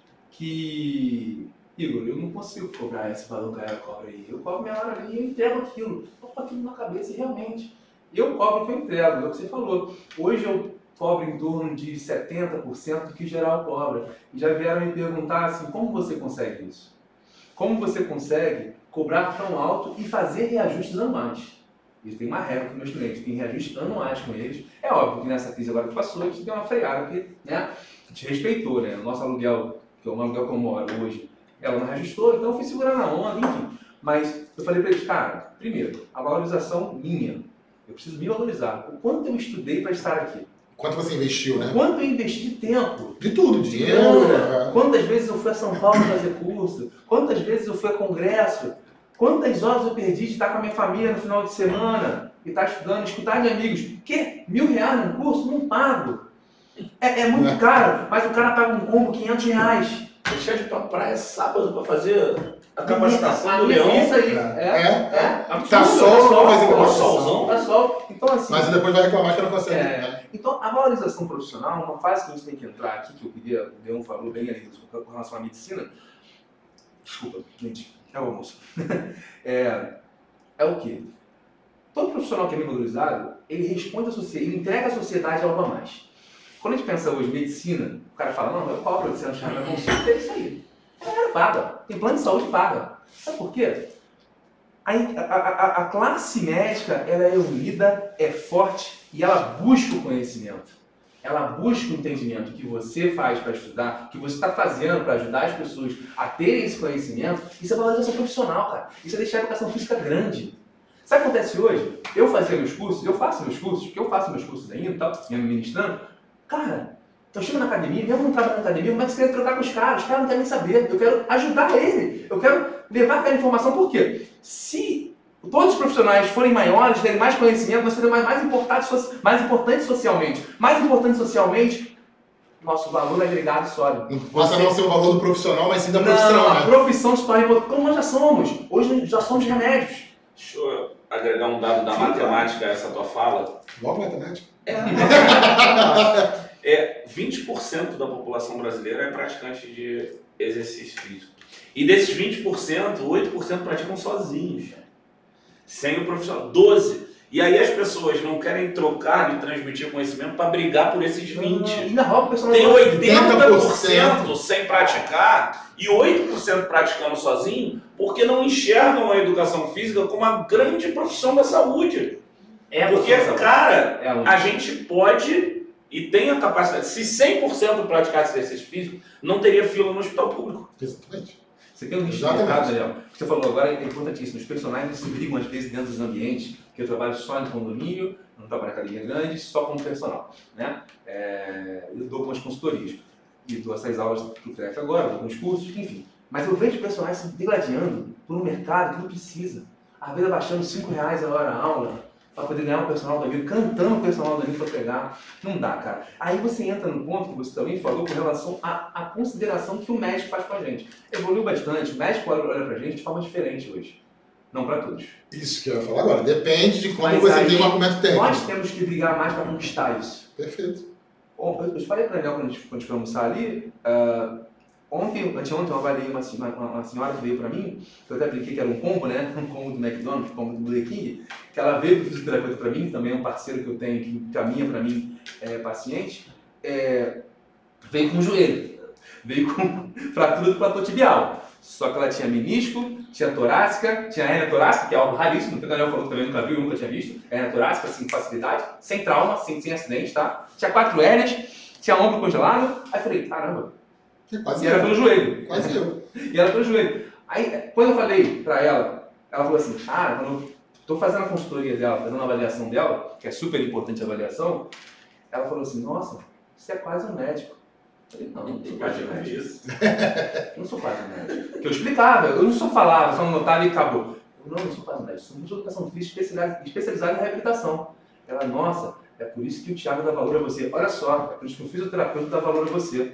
que, Igor, eu não consigo cobrar esse valor que a galera cobra aí. Eu cobro minha hora ali e eu entrego aquilo. Eu coloco aquilo na cabeça e realmente, eu cobro o que eu entrego, é o que você falou. Hoje eu cobro em torno de setenta por cento do que geral cobra. E já vieram me perguntar assim, como você consegue isso? Como você consegue cobrar tão alto e fazer reajustes anuais? Isso tem uma regra com meus clientes, tem reajustes anuais com eles. É óbvio que nessa crise agora que passou, a gente deu uma freada, porque, né, a gente respeitou, né? O nosso aluguel, que é o aluguel que eu moro hoje, ela não reajustou, então eu fui segurar na onda, enfim. Mas eu falei para eles, cara, primeiro, a valorização minha, eu preciso me valorizar. O quanto eu estudei para estar aqui? Quanto você investiu, né? Quanto eu investi de tempo? De tudo, De dinheiro. grana. é. Quantas vezes eu fui a São Paulo fazer curso? Quantas vezes eu fui a congresso? Quantas horas eu perdi de estar com a minha família no final de semana? E estar estudando, escutar de amigos. Que? Mil reais num curso? Não pago. É, é muito É. caro, mas o cara paga um combo quinhentos reais. Deixar de ir pra praia sábado pra fazer a capacitação do Ah, Leão. Isso aí. É. É. É. é. Tá Absurdo, sol, tá vai fazer sol, capacitação. solzão. Tá sol. Então assim. Mas depois vai reclamar que não consegue. É. né? Então, a valorização profissional, uma fase que a gente tem que entrar aqui, que eu queria, o Leão falou bem ali com relação à medicina. Desculpa, gente, é o almoço. é, é o quê? Todo profissional que é bem valorizado, ele responde à sociedade, ele entrega à sociedade algo a mais. Quando a gente pensa hoje em medicina, o cara fala, não, eu cobro oitocentos reais na consulta, é isso aí. A galera paga, tem plano de saúde que paga. Sabe por quê? A, a, a, a classe médica, ela é unida, é forte e ela busca o conhecimento. Ela busca o entendimento que você faz para estudar, que você está fazendo para ajudar as pessoas a terem esse conhecimento. Isso é valorização profissional, cara. Isso é deixar a educação física grande. Sabe o que acontece hoje? Eu fazia meus cursos, eu faço meus cursos, porque eu faço meus cursos ainda e tal, me ministrando. Cara, eu chego na academia, mesmo não trabalhando na academia, mas querendo trocar com os caras, os caras não querem nem saber. Eu quero ajudar ele, eu quero levar aquela informação, por quê? Se todos os profissionais forem maiores, terem mais conhecimento, nós seremos mais, mais, importantes, mais importantes socialmente. Mais importantes socialmente, nosso valor agregado sobe. Não passa não ser o valor do profissional, mas sim da Não, profissão, a né? profissão se torna importante, como nós já somos. Hoje já somos remédios. Deixa eu agregar um dado da Sim, matemática a essa tua fala. Logo matemática. É, é vinte por cento da população brasileira é praticante de exercício físico. E desses vinte por cento, oito por cento praticam sozinhos, sem o profissional. doze por cento. E aí as pessoas não querem trocar e transmitir conhecimento para brigar por esses vinte por cento. Ainda rouba o personal. Tem oitenta por cento sem praticar e oito por cento praticando sozinho porque não enxergam a educação física como a grande profissão da saúde. É porque, cara, é a gente pode e tem a capacidade. Se cem por cento praticasse exercício físico, não teria fila no hospital público. Exatamente. Você tem um risco de mercado, Daniel. O que você falou agora é importantíssimo. Os personagens se brigam às vezes dentro dos ambientes, que eu trabalho só em condomínio, não trabalho em academia grande, só como personal. Né? É, eu dou algumas consultorias. E dou essas aulas do C R E F agora, dou alguns cursos, enfim. Mas eu vejo personagens se degladiando por um mercado que não precisa. Às vezes abaixando cinco reais a hora a aula, para poder ganhar um personal do amigo, cantando o personal do amigo para pegar. Não dá, cara. Aí você entra no ponto que você também falou com relação à, à consideração que o médico faz com a gente. Evoluiu bastante, o médico olha, olha pra gente de forma diferente hoje. Não para todos. Isso que eu ia falar agora. Depende de como Mas você aí, tem um argumento técnico. Nós temos que brigar mais para conquistar isso. Perfeito. Bom, eu falei para o Daniel quando a gente, quando a gente foi almoçar ali, uh, ontem, anteontem eu avaliei uma, uma, uma senhora que veio para mim, que eu até brinquei que era um combo, né? Um combo do McDonald's, um combo do Burger King, que ela veio do fisioterapeuta para mim, também é um parceiro que eu tenho que caminha para mim, é, paciente, é, veio com o joelho, veio com fratura do platô tibial. Só que ela tinha menisco, tinha torácica, tinha hernia torácica, que é algo raríssimo, que o Daniel falou que também nunca viu, nunca tinha visto, hernia torácica, assim, com facilidade, sem trauma, sem, sem acidente, tá? Tinha quatro hérnias, tinha ombro congelado, aí eu falei, caramba, É quase e era eu. pelo joelho. Quase eu. E era pelo joelho. Aí, quando eu falei pra ela, ela falou assim, ah, quando eu tô fazendo a consultoria dela, fazendo a avaliação dela, que é super importante a avaliação, ela falou assim, nossa, você é quase um médico. Eu falei, não, não sou quase um médico. Eu não sou quase um médico. Porque eu explicava, eu não só falava, só anotava e acabou. Eu não, não sou quase um médico, sou de educação física especializada, especializada em reabilitação. Ela, nossa, é por isso que o Thiago dá valor a você. Olha só, é por isso que o fisioterapeuta dá valor a você.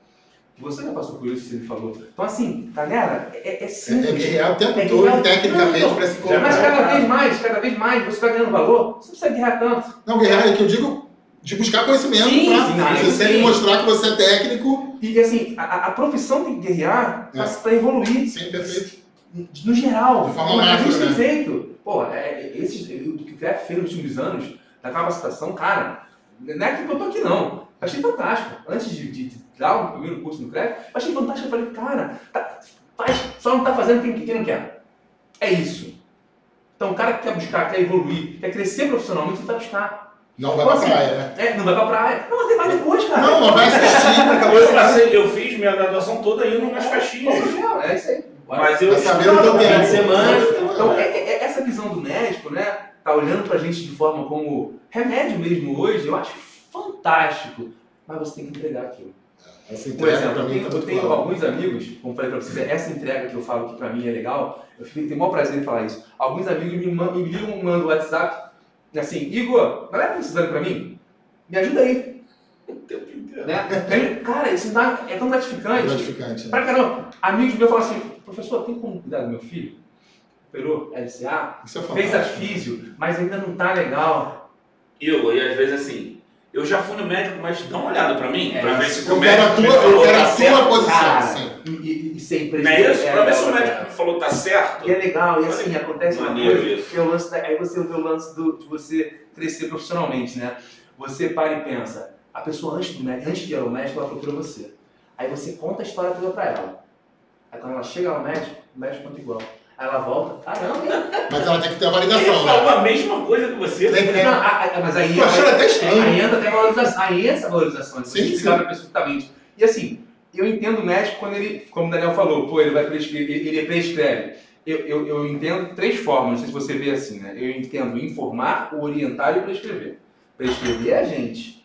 Você já passou por isso, ele falou. Então, assim, galera, é, é simples. É, é, é o tempo É todo, guerrear- tecnicamente, Não, para se Mas colocar. cada vez mais, cada vez mais, você vai ganhando valor, você não precisa guerrear tanto. Não, guerrear é que eu digo de buscar conhecimento Sim, pra sim, você sim. sempre mostrar que você é técnico. E, assim, a, a profissão tem que guerrear É. para evoluir. Sim, perfeito. No geral. De forma Pô, a macro, gente tem né? feito. Pô, é, esses, o que o C R E F fez nos últimos anos, da capacitação, cara, não é que eu tô aqui não. Achei fantástico. Antes de, de, de dar o primeiro curso no C R E F, achei fantástico. Eu falei, cara, tá, faz, só não tá fazendo quem, quem não quer. É isso. Então, o cara que quer buscar, quer evoluir, quer crescer profissionalmente, ele vai buscar. Não vai Então, pra assim, praia, né? É, não vai pra praia. Não, até vai depois, cara. Não, não vai assistir, acabou Eu, de passei, eu fiz minha graduação toda indo nas Pô, festinhas. é isso aí. Mas eu Vai saber o teu fim de tempo. semana. Então, é, é- é essa visão do médico, né? Tá olhando pra gente de forma como remédio mesmo hoje, eu acho fantástico. Mas você tem que entregar aquilo. Essa Por entrega exemplo, pra eu mim tenho, tá eu muito tenho claro. alguns amigos, como falei pra vocês, essa entrega que eu falo que pra mim é legal, eu fico, tenho o maior prazer em falar isso. Alguns amigos me, man- me ligam, me mandam o WhatsApp, assim, Igor, galera precisando pra mim? Me ajuda aí. O tempo inteiro. Né? Cara, isso dá, é tão gratificante. Gratificante, né? Pra caramba, amigos meus falam assim, professor, tem como cuidar do meu filho? Operou L C A, Isso é fez a fantástico. físio, mas ainda não tá legal. Eu, e às vezes assim, eu já fui no médico, mas dá uma olhada pra mim, É, pra ver se Eu o quero a médico tua, me eu falou quero tá a tua certo. posição, Cara, sim. e, e, e sempre... Não é isso? Pra ver se o é, médico me falou tá certo. E é legal, e assim, acontece uma Maneiro coisa, isso. que é o lance da, aí você vê o lance do, de você crescer profissionalmente, né? Você para e pensa, a pessoa antes, do médico, antes de ir ao médico, ela procura você. Aí você conta a história toda pra ela. Aí quando ela chega ao médico, o médico conta igual. Aí ela volta, caramba, hein? Mas ela tem que ter a Ele validação, falou né? a mesma coisa que você. Tem que ter. Não, a- a- mas aí, Tô achando aí, até estranho. aí entra até a valorização, aí entra essa valorização, de você Sim, explicar sim. especificamente. E assim, eu entendo o médico quando ele, como o Daniel falou, pô, ele vai prescrever, ele, ele prescreve. Eu, eu, eu entendo três formas, não sei se você vê assim, né? Eu entendo informar, orientar e prescrever. Prescrever é a gente.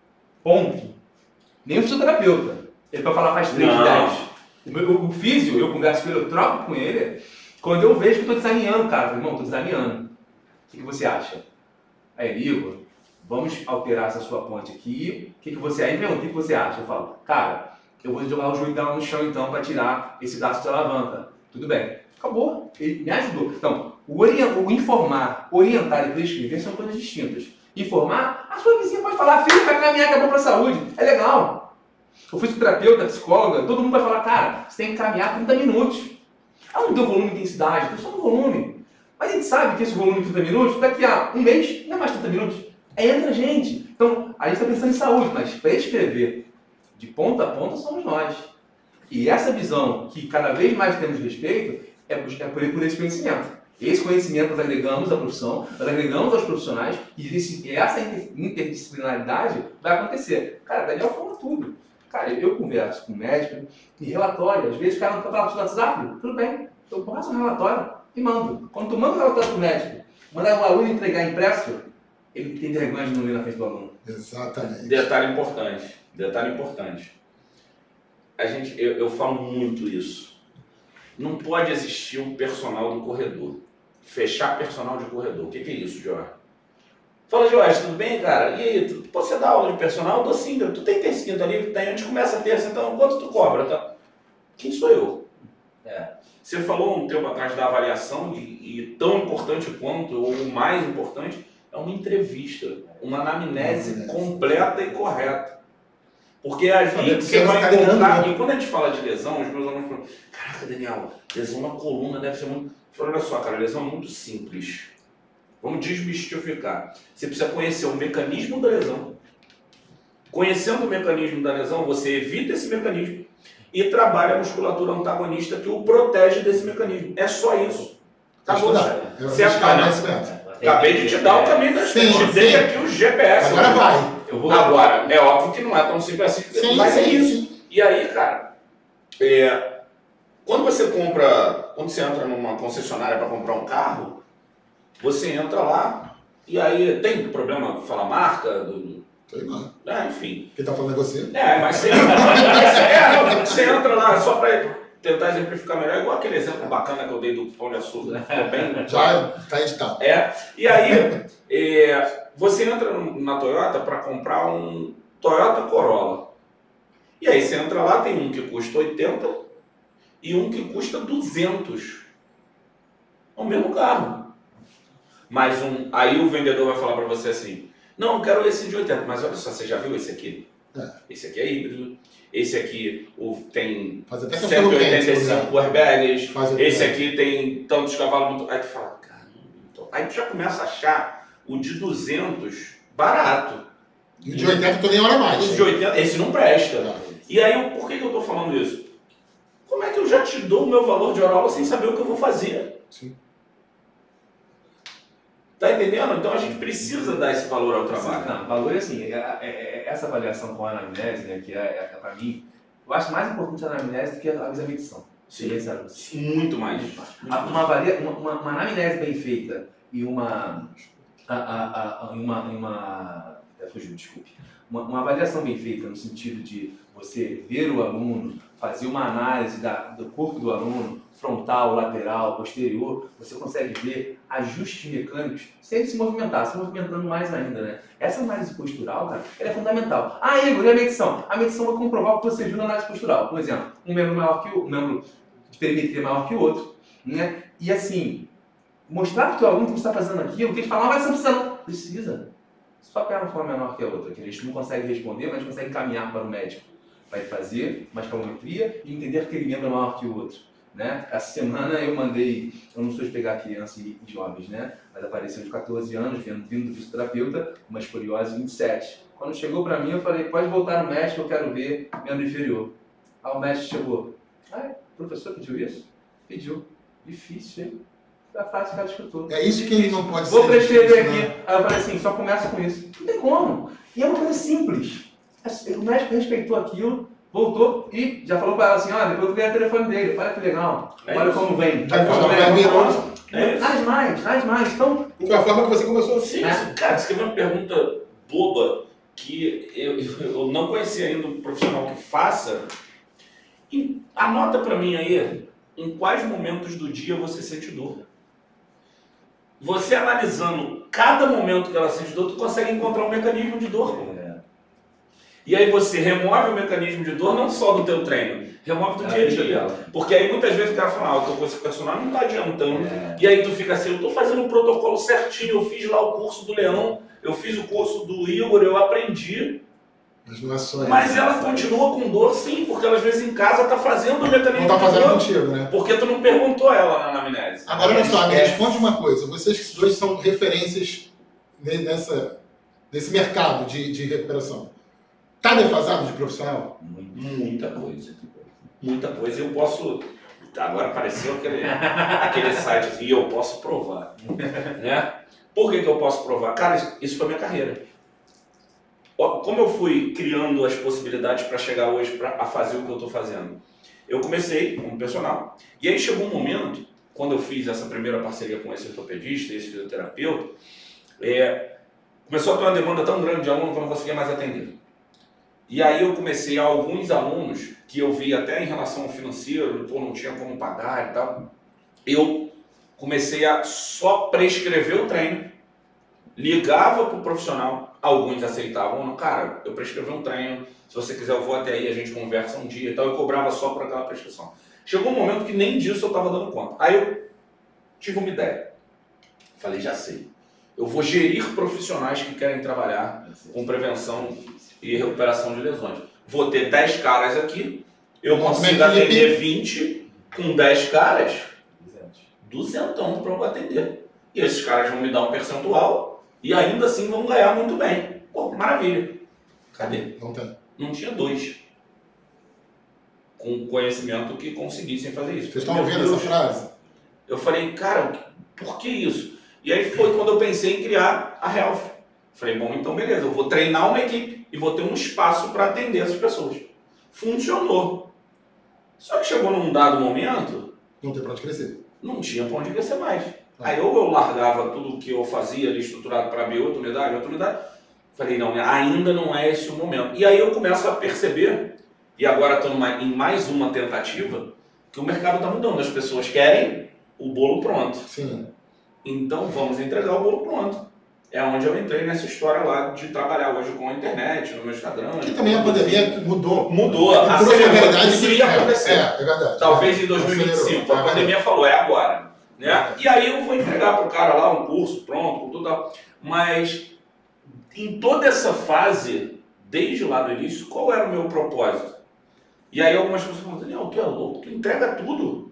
Ponto. Nem o fisioterapeuta. Ele vai falar faz três de Não. dez. O, meu, o físio, eu converso com ele, eu troco com ele, quando eu vejo que eu tô desalinhando, cara. Eu falo, irmão, tô desalinhando. O que, que você acha? Aí ele, Igor, vamos alterar essa sua ponte aqui. O que, que você... Aí ele pergunta, o que, que você acha? Eu falo, cara, eu vou jogar o joelho dela no chão então para tirar esse braço de alavanca. Tudo bem. Acabou. Ele me ajudou. Então, o, ori o informar, orientar e prescrever são coisas distintas. Informar, a sua vizinha pode falar, filho, vai caminhar que é bom para a saúde. É legal. O fisioterapeuta, a psicóloga, todo mundo vai falar, cara, você tem que caminhar trinta minutos. Ah, não deu volume e intensidade, deu só no volume. Mas a gente sabe que esse volume de trinta minutos, daqui a um mês, não é mais trinta minutos. É entre a gente. Então, a gente está pensando em saúde, mas prescrever de ponta a ponta somos nós. E essa visão que cada vez mais temos respeito é por, é por esse conhecimento. Esse conhecimento nós agregamos à profissão, nós agregamos aos profissionais e esse, essa interdisciplinaridade vai acontecer. Cara, Daniel fala tudo. Cara, eu converso com o médico e relatório. Às vezes o cara não quer falar no WhatsApp. Tudo bem, eu passo um relatório e mando. Quando tu manda um relatório para o médico, mandar o aluno entregar impresso, ele tem vergonha de não ler na frente do aluno. Exatamente. Detalhe importante. Detalhe importante. A gente, eu, eu falo muito isso. Não pode existir um personal do corredor. Fechar personal de corredor. O que, que é isso, Jorge? Fala, Jorge, tudo bem, cara? E aí, tu, você dá aula de personal? Eu dou sim. Tu tem terça quinta ali? Tem. A gente começa a terça, então quanto tu cobra? Tá? Quem sou eu? É. Você falou um tempo atrás da avaliação e, e tão importante quanto, ou mais importante, é uma entrevista. Uma anamnese completa e correta. Porque a gente você vai encontrar, e quando a gente fala de lesão, os meus alunos falam, caraca, Daniel, lesão na coluna deve ser muito... Eu falo, olha só, cara, lesão é muito simples. Vamos desmistificar. Você precisa conhecer o mecanismo da lesão. Conhecendo o mecanismo da lesão, você evita esse mecanismo e trabalha a musculatura antagonista que o protege desse mecanismo. É só isso. Acabou. Você acabei de te dar o caminho das coisas. Te dei aqui o G P S. Agora vai. Eu vou... Agora, é óbvio que não é tão simples assim, sim, mas sim, é isso. Sim. E aí, cara, é, quando você compra, quando você entra numa concessionária para comprar um carro, você entra lá e aí tem problema falar marca? Do, Sei lá. É, enfim. Quem tá falando é você? É, mas você entra, é, não, você entra lá só para tentar exemplificar melhor, igual aquele exemplo bacana que eu dei do Pão de Açúcar, né? Ficou bem... Já tá editado. É, e aí... É, você entra na Toyota para comprar um Toyota Corolla. E aí você entra lá, tem um que custa oitenta e um que custa duzentos. É o mesmo carro. Mas um, aí o vendedor vai falar para você assim, não, eu quero esse de oitenta, mas olha só, você já viu esse aqui? É. Esse aqui é híbrido, esse aqui o, tem cento e oitenta e cinco airbags, esse aqui tem tantos cavalos. Aí tu fala, caramba, então... aí tu já começa a achar o de duzentos, barato. E o de oitenta tu nem olha mais. O de oitenta, esse não presta. Não. E aí, por que, que eu estou falando isso? Como é que eu já te dou o meu valor de hora aula sem saber o que eu vou fazer? Sim. Tá entendendo? Então a gente precisa dar esse valor ao trabalho. Não, valor é assim, é, é, é, essa avaliação com a anamnese, né, que é, é para mim, eu acho mais importante a anamnese do que a medição. Sim, muito mais. Muito mais. Uma, avalia, uma, uma, uma anamnese bem feita e uma... A, a, a, uma, uma, fugiu, desculpe. Uma, uma avaliação bem feita no sentido de você ver o aluno, fazer uma análise da, do corpo do aluno, frontal, lateral, posterior, você consegue ver ajustes mecânicos sem ele se movimentar, se movimentando mais ainda, né? Essa análise postural, cara, ela é fundamental. Ah, Igor, e a medição? A medição vai comprovar o que você viu na análise postural. Por exemplo, um membro maior que o um membro de perimetria maior que o outro, né? E assim, mostrar para o teu aluno que você está fazendo aquilo, que ele fala, ah, mas você não precisa não. Precisa. Só a perna for menor que a outra, que a gente não consegue responder, mas a gente consegue caminhar para o médico. Vai fazer uma escalometria e entender que aquele membro é maior que o outro. Né? Essa semana eu mandei, eu não sou de pegar crianças e jovens, né? Mas apareceu de quatorze anos, vindo, vindo do fisioterapeuta, uma escoliose vinte e sete. Quando chegou para mim, eu falei, pode voltar no médico, eu quero ver membro inferior. Aí o médico chegou, ah, o professor pediu isso? Pediu. Difícil, hein? A frase que ela escutou. É isso que ele não pode Vou ser. Vou prescrever aqui. Né? Aí eu falei assim, só começa com isso. Não tem como. E é uma coisa simples. O médico respeitou aquilo, voltou e já falou para ela assim, olha, depois eu ganhei o telefone dele, olha que legal, é olha isso. Como vem. Olha como vem. É nada mais, nada mais. Então, foi a forma que você começou assim. É. Cara, você escreveu uma pergunta boba que eu, eu não conhecia ainda um profissional que faça. E anota para mim aí, em quais momentos do dia você sente dor. Você analisando cada momento que ela sente dor, tu consegue encontrar um mecanismo de dor. É. E aí você remove o mecanismo de dor não só do teu treino, remove do dia a dia. Porque aí muitas vezes o cara fala, ah, eu tô com esse personal, não tá adiantando. É. E aí tu fica assim, eu tô fazendo o protocolo certinho, eu fiz lá o curso do Leão, eu fiz o curso do Igor, eu aprendi. Mas não é só Mas isso, ela sabe? continua com dor sim, porque ela às vezes em casa tá fazendo o mecanismo Não tá fazendo de dor, contigo, né? porque tu não perguntou ela na anamnese. Agora, olha só, me É. responde uma coisa. Vocês dois são referências nessa, nesse mercado de, de recuperação. Tá defasado de profissional? Muita coisa. Muita coisa. Eu posso... Agora apareceu aquele, aquele site assim, e eu posso provar. Né? Por que que eu posso provar? Cara, isso foi minha carreira. Como eu fui criando as possibilidades para chegar hoje pra, a fazer o que eu estou fazendo? Eu comecei como personal, e aí chegou um momento, quando eu fiz essa primeira parceria com esse ortopedista, esse fisioterapeuta, é, começou a ter uma demanda tão grande de aluno que eu não conseguia mais atender. E aí eu comecei a alguns alunos, que eu vi até em relação ao financeiro, pô, não tinha como pagar e tal, eu comecei a só prescrever o treino, ligava para o profissional, alguns aceitavam, não, cara, eu prescrevi um treino, se você quiser eu vou até aí, a gente conversa um dia e tal, eu cobrava só por aquela prescrição. Chegou um momento que nem disso eu estava dando conta. Aí eu tive uma ideia, falei, já sei, eu vou gerir profissionais que querem trabalhar com prevenção e recuperação de lesões. Vou ter dez caras aqui, eu consigo atender vinte, com dez caras, duzentão para eu atender. E esses caras vão me dar um percentual, e ainda assim vão ganhar muito bem. Pô, maravilha. Cadê? Não tem. Não tinha dois com conhecimento que conseguissem fazer isso. Vocês estão ouvindo essa frase? Eu falei, cara, por que isso? E aí foi quando eu pensei em criar a Health. Falei, bom, então beleza, eu vou treinar uma equipe e vou ter um espaço para atender essas pessoas. Funcionou. Só que chegou num dado momento... Não tem pra onde crescer. Não tinha pra onde crescer mais. Aí ou eu largava tudo o que eu fazia ali estruturado para abrir outra unidade, outra unidade. Falei, não, ainda não é esse o momento. E aí eu começo a perceber, e agora estou em mais uma tentativa, que o mercado está mudando. As pessoas querem o bolo pronto. Sim. Então vamos entregar o bolo pronto. É onde eu entrei nessa história lá de trabalhar hoje com a internet, no meu Instagram. Que também a pandemia mudou. Mudou. A realidade isso ia acontecer. É, é verdade. Talvez em dois mil e vinte e cinco. A pandemia falou, é agora. Né? E aí eu vou entregar para o cara lá um curso pronto, com tudo. Mas em toda essa fase, desde lá do início, qual era o meu propósito? E aí algumas pessoas falam, Daniel, tu é louco, tu entrega tudo.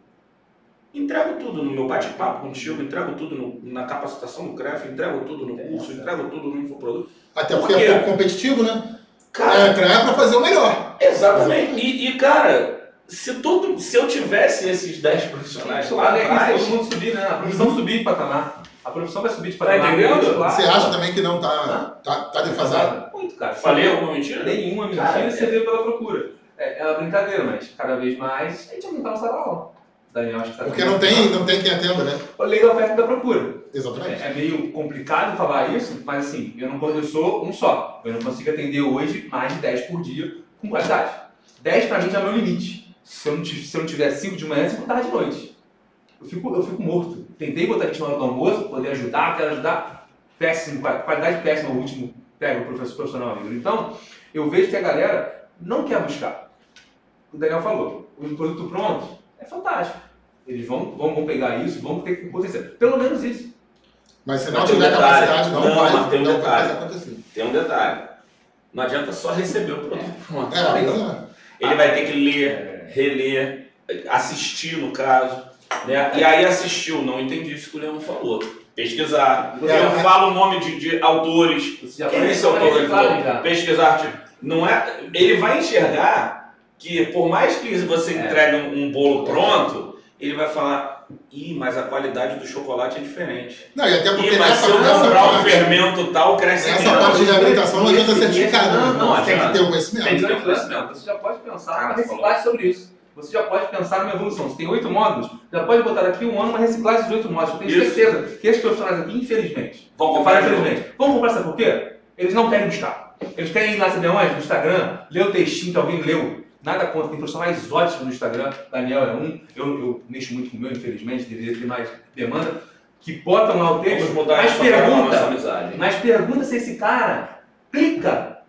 Entrego tudo no meu bate-papo contigo, entrego tudo no, na capacitação do C R E F, entrego tudo no curso, entrego tudo no infoproduto. Até porque é pouco competitivo, né? Cara, é, entregar para fazer o melhor. Exatamente. E, e cara, se, tudo, se eu tivesse esses dez profissionais lá atrás... Todo mundo subir, né? A profissão uhum. subir de patamar. A profissão vai subir de patamar. Tá entendendo? Claro. Você acha também que não tá, tá, tá defasado? Muito, cara. Falei alguma mentira? Nenhuma mentira, cara, você é... veio pela procura. É, é uma brincadeira, mas cada vez mais a gente vai montar uma sala aula. Daniel, acho que tá porque não tem, não tem quem atenda, né? A lei da oferta e da procura. Exatamente. É, é meio complicado falar isso, mas assim, eu, não, eu sou um só. Eu não consigo atender hoje mais de dez por dia com qualidade. dez para mim já é o meu limite. Se eu, não, se eu não tiver cinco de manhã, cinco tarde de noite. Eu fico, eu fico morto. Tentei botar gente na hora do almoço, poder ajudar, quero ajudar. Péssimo, qualidade péssima, o último pega o professor profissional. Então, eu vejo que a galera não quer buscar. O Daniel falou, o produto pronto é fantástico. Eles vão, vão, vão pegar isso, vão ter que acontecer. Pelo menos isso. Mas se não tiver um capacidade, não, não vai, tem um não detalhe. vai acontecer. Tem um detalhe. Não adianta só receber o produto pronto. É, então, ele vai ter que ler, reler, assistir no caso. Né? E aí assistiu, não entendi isso que o Leão falou. Pesquisar. É, eu falo o nome de, de autores. Quem é esse autor? Ele falou? Pesquisar. Tipo, não é, ele vai enxergar que por mais que você entregue um, um bolo pronto, ele vai falar, ih, mas a qualidade do chocolate é diferente. Não, e até porque Ih, mas se eu comprar um fermento tal, cresce essa menos. Parte de reabilitação não adianta certificado. Não, não, não, tem que ter o conhecimento. Tem que ter o conhecimento. Você já pode pensar numa reciclagem sobre isso. Você já pode pensar numa evolução. Se tem oito módulos, já pode botar aqui um ano uma reciclagem de oito módulos. Eu tenho isso. certeza que esses profissionais aqui, infelizmente, vão comprar, infelizmente, vão comprar, sabe por quê? Eles não querem buscar. Eles querem ir lá, saber onde? No Instagram, ler o textinho que alguém leu. Nada contra, tem profissionais ótimos no Instagram, Daniel é um, eu, eu mexo muito com o meu, infelizmente, deveria ter mais demanda, que botam lá o texto, mas pergunta, mas pergunta se esse cara clica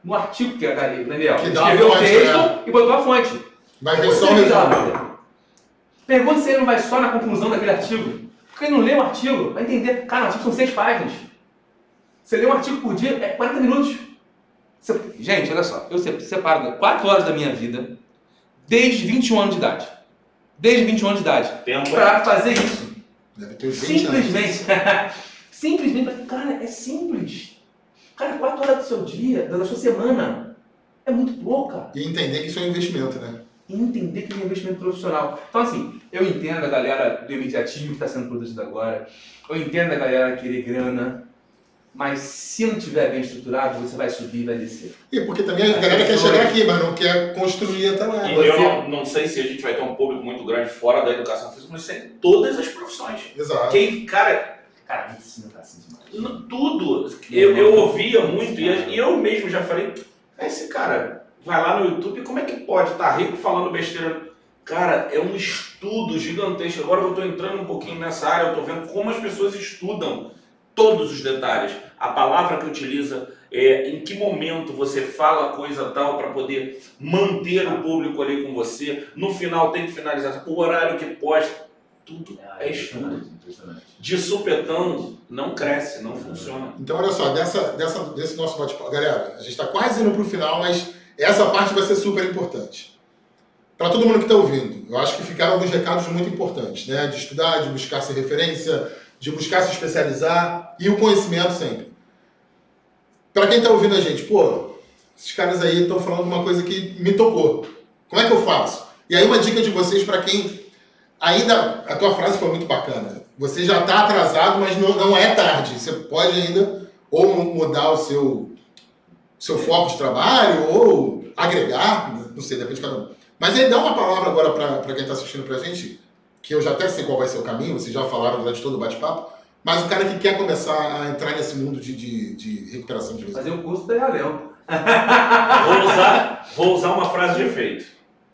no artigo que a Daniel Que dá a escreveu o fonte, texto né? e botou a fonte. Vai ver Você só o liga lá, resumo. Pedro. Pergunta se ele não vai só na conclusão daquele artigo. Porque ele não lê o artigo, vai entender. Cara, o artigo são seis páginas. Você lê um artigo por dia, é quarenta minutos. Você... Gente, olha só. Eu separo quatro horas da minha vida desde vinte e um anos de idade. Desde vinte e um anos de idade. Para fazer isso. Deve ter uns vinte Simplesmente. Simplesmente. Cara, é simples. Cara, quatro horas do seu dia, da sua semana. É muito pouca. E entender que isso é um investimento, né? E entender que é um investimento profissional. Então, assim, eu entendo a galera do imediatismo que está sendo produzido agora. Eu entendo a galera querer grana. Mas se não tiver bem estruturado, você vai subir e vai descer. E porque também a galera quer chegar aqui, mas não quer construir até lá. E eu não, não sei se a gente vai ter um público muito grande fora da educação física, mas isso é em todas as profissões. Exato. Quem, cara, Cara, medicina tá assim demais. tudo. Eu, eu ouvia muito e eu mesmo já falei, esse cara vai lá no YouTube, como é que pode estar rico falando besteira? Cara, é um estudo gigantesco. Agora eu estou entrando um pouquinho nessa área, eu estou vendo como as pessoas estudam todos os detalhes, a palavra que utiliza, é, em que momento você fala coisa tal para poder manter o público ali com você, no final tem que finalizar, o horário que posta, tudo é estudo. De supetão não cresce, não funciona. Então, olha só, dessa, dessa, desse nosso bate-papo, galera, a gente está quase indo para o final, mas essa parte vai ser super importante. Para todo mundo que está ouvindo, eu acho que ficaram alguns recados muito importantes, né? De estudar, de buscar ser referência, de buscar se especializar e o conhecimento sempre. Para quem está ouvindo a gente, pô, esses caras aí estão falando uma coisa que me tocou. Como é que eu faço? E aí uma dica de vocês para quem ainda... A tua frase foi muito bacana. Você já está atrasado, mas não, não é tarde. Você pode ainda ou mudar o seu, seu foco de trabalho ou agregar, não sei, depende de cada um. Mas aí dá uma palavra agora para quem está assistindo para a gente, que eu já até sei qual vai ser o caminho, vocês já falaram durante todo o bate-papo, mas o cara que quer começar a entrar nesse mundo de, de, de recuperação de lesão. Fazer o curso da Leão. Vou usar, vou usar uma frase de efeito,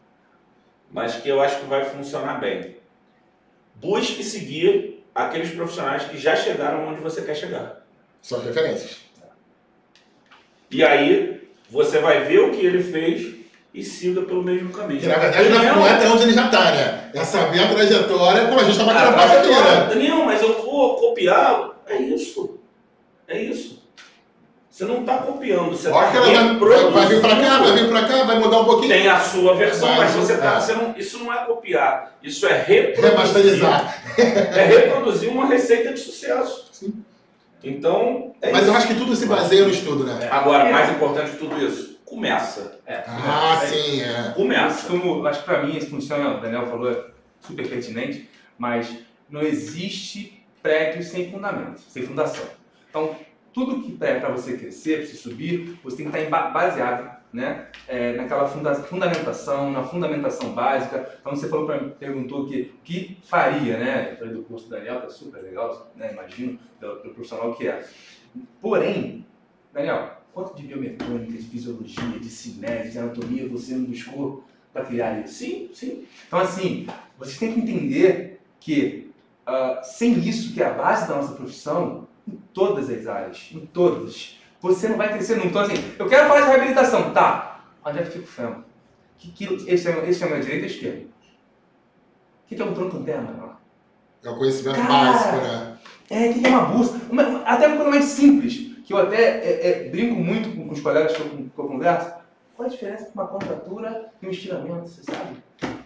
mas que eu acho que vai funcionar bem. Busque seguir aqueles profissionais que já chegaram onde você quer chegar. São referências. E aí, você vai ver o que ele fez e siga pelo mesmo caminho. Que na verdade não, não é até onde ele já está, né? É saber a trajetória, como a gente está batendo papo aqui, né? Daniel, mas eu vou copiar. É isso. É isso. Você não está copiando, você está reproduzindo. Vai, vai vir para cá, vai vir para cá, vai mudar um pouquinho. Tem a sua versão, mas, mas você tá, é. você não, isso não é copiar. Isso é reproduzir. Remasterizar. É reproduzir uma receita de sucesso. Sim. Então, é Mas isso. eu acho que tudo se baseia no estudo, né? Agora, mais importante de tudo isso, começa. É. Ah, é. sim, é. Começa. Como, acho que para mim isso funciona, o Daniel falou, é super pertinente, mas não existe prédio sem fundamento, sem fundação. Então, tudo que é para você crescer, para você subir, você tem que estar baseado, né, é, naquela funda fundamentação, na fundamentação básica. Então, você falou para mim, perguntou que o que faria, né? Eu falei do curso do Daniel, tá super legal, né? Imagino, do, do profissional que é. Porém, Daniel, quanto de biomecânica, de fisiologia, de cinese, de anatomia você não buscou para criar isso? Sim, sim. Então, assim, vocês têm que entender que uh, sem isso, que é a base da nossa profissão, em todas as áreas, em todas, você não vai crescer nunca. Então, assim, eu quero falar de reabilitação, tá? Onde é que fica o fêmur? Que, que, esse, é, esse é o meu direito ou esquerdo? O que, que é um tronco interno? É o conhecimento Cara, básico, né? É, o que, que é uma bússola? Uma, até uma coisa mais simples, que eu até é, é, brinco muito com, com os colegas que eu, que eu converso. Qual a diferença entre uma contratura e um estiramento, você sabe?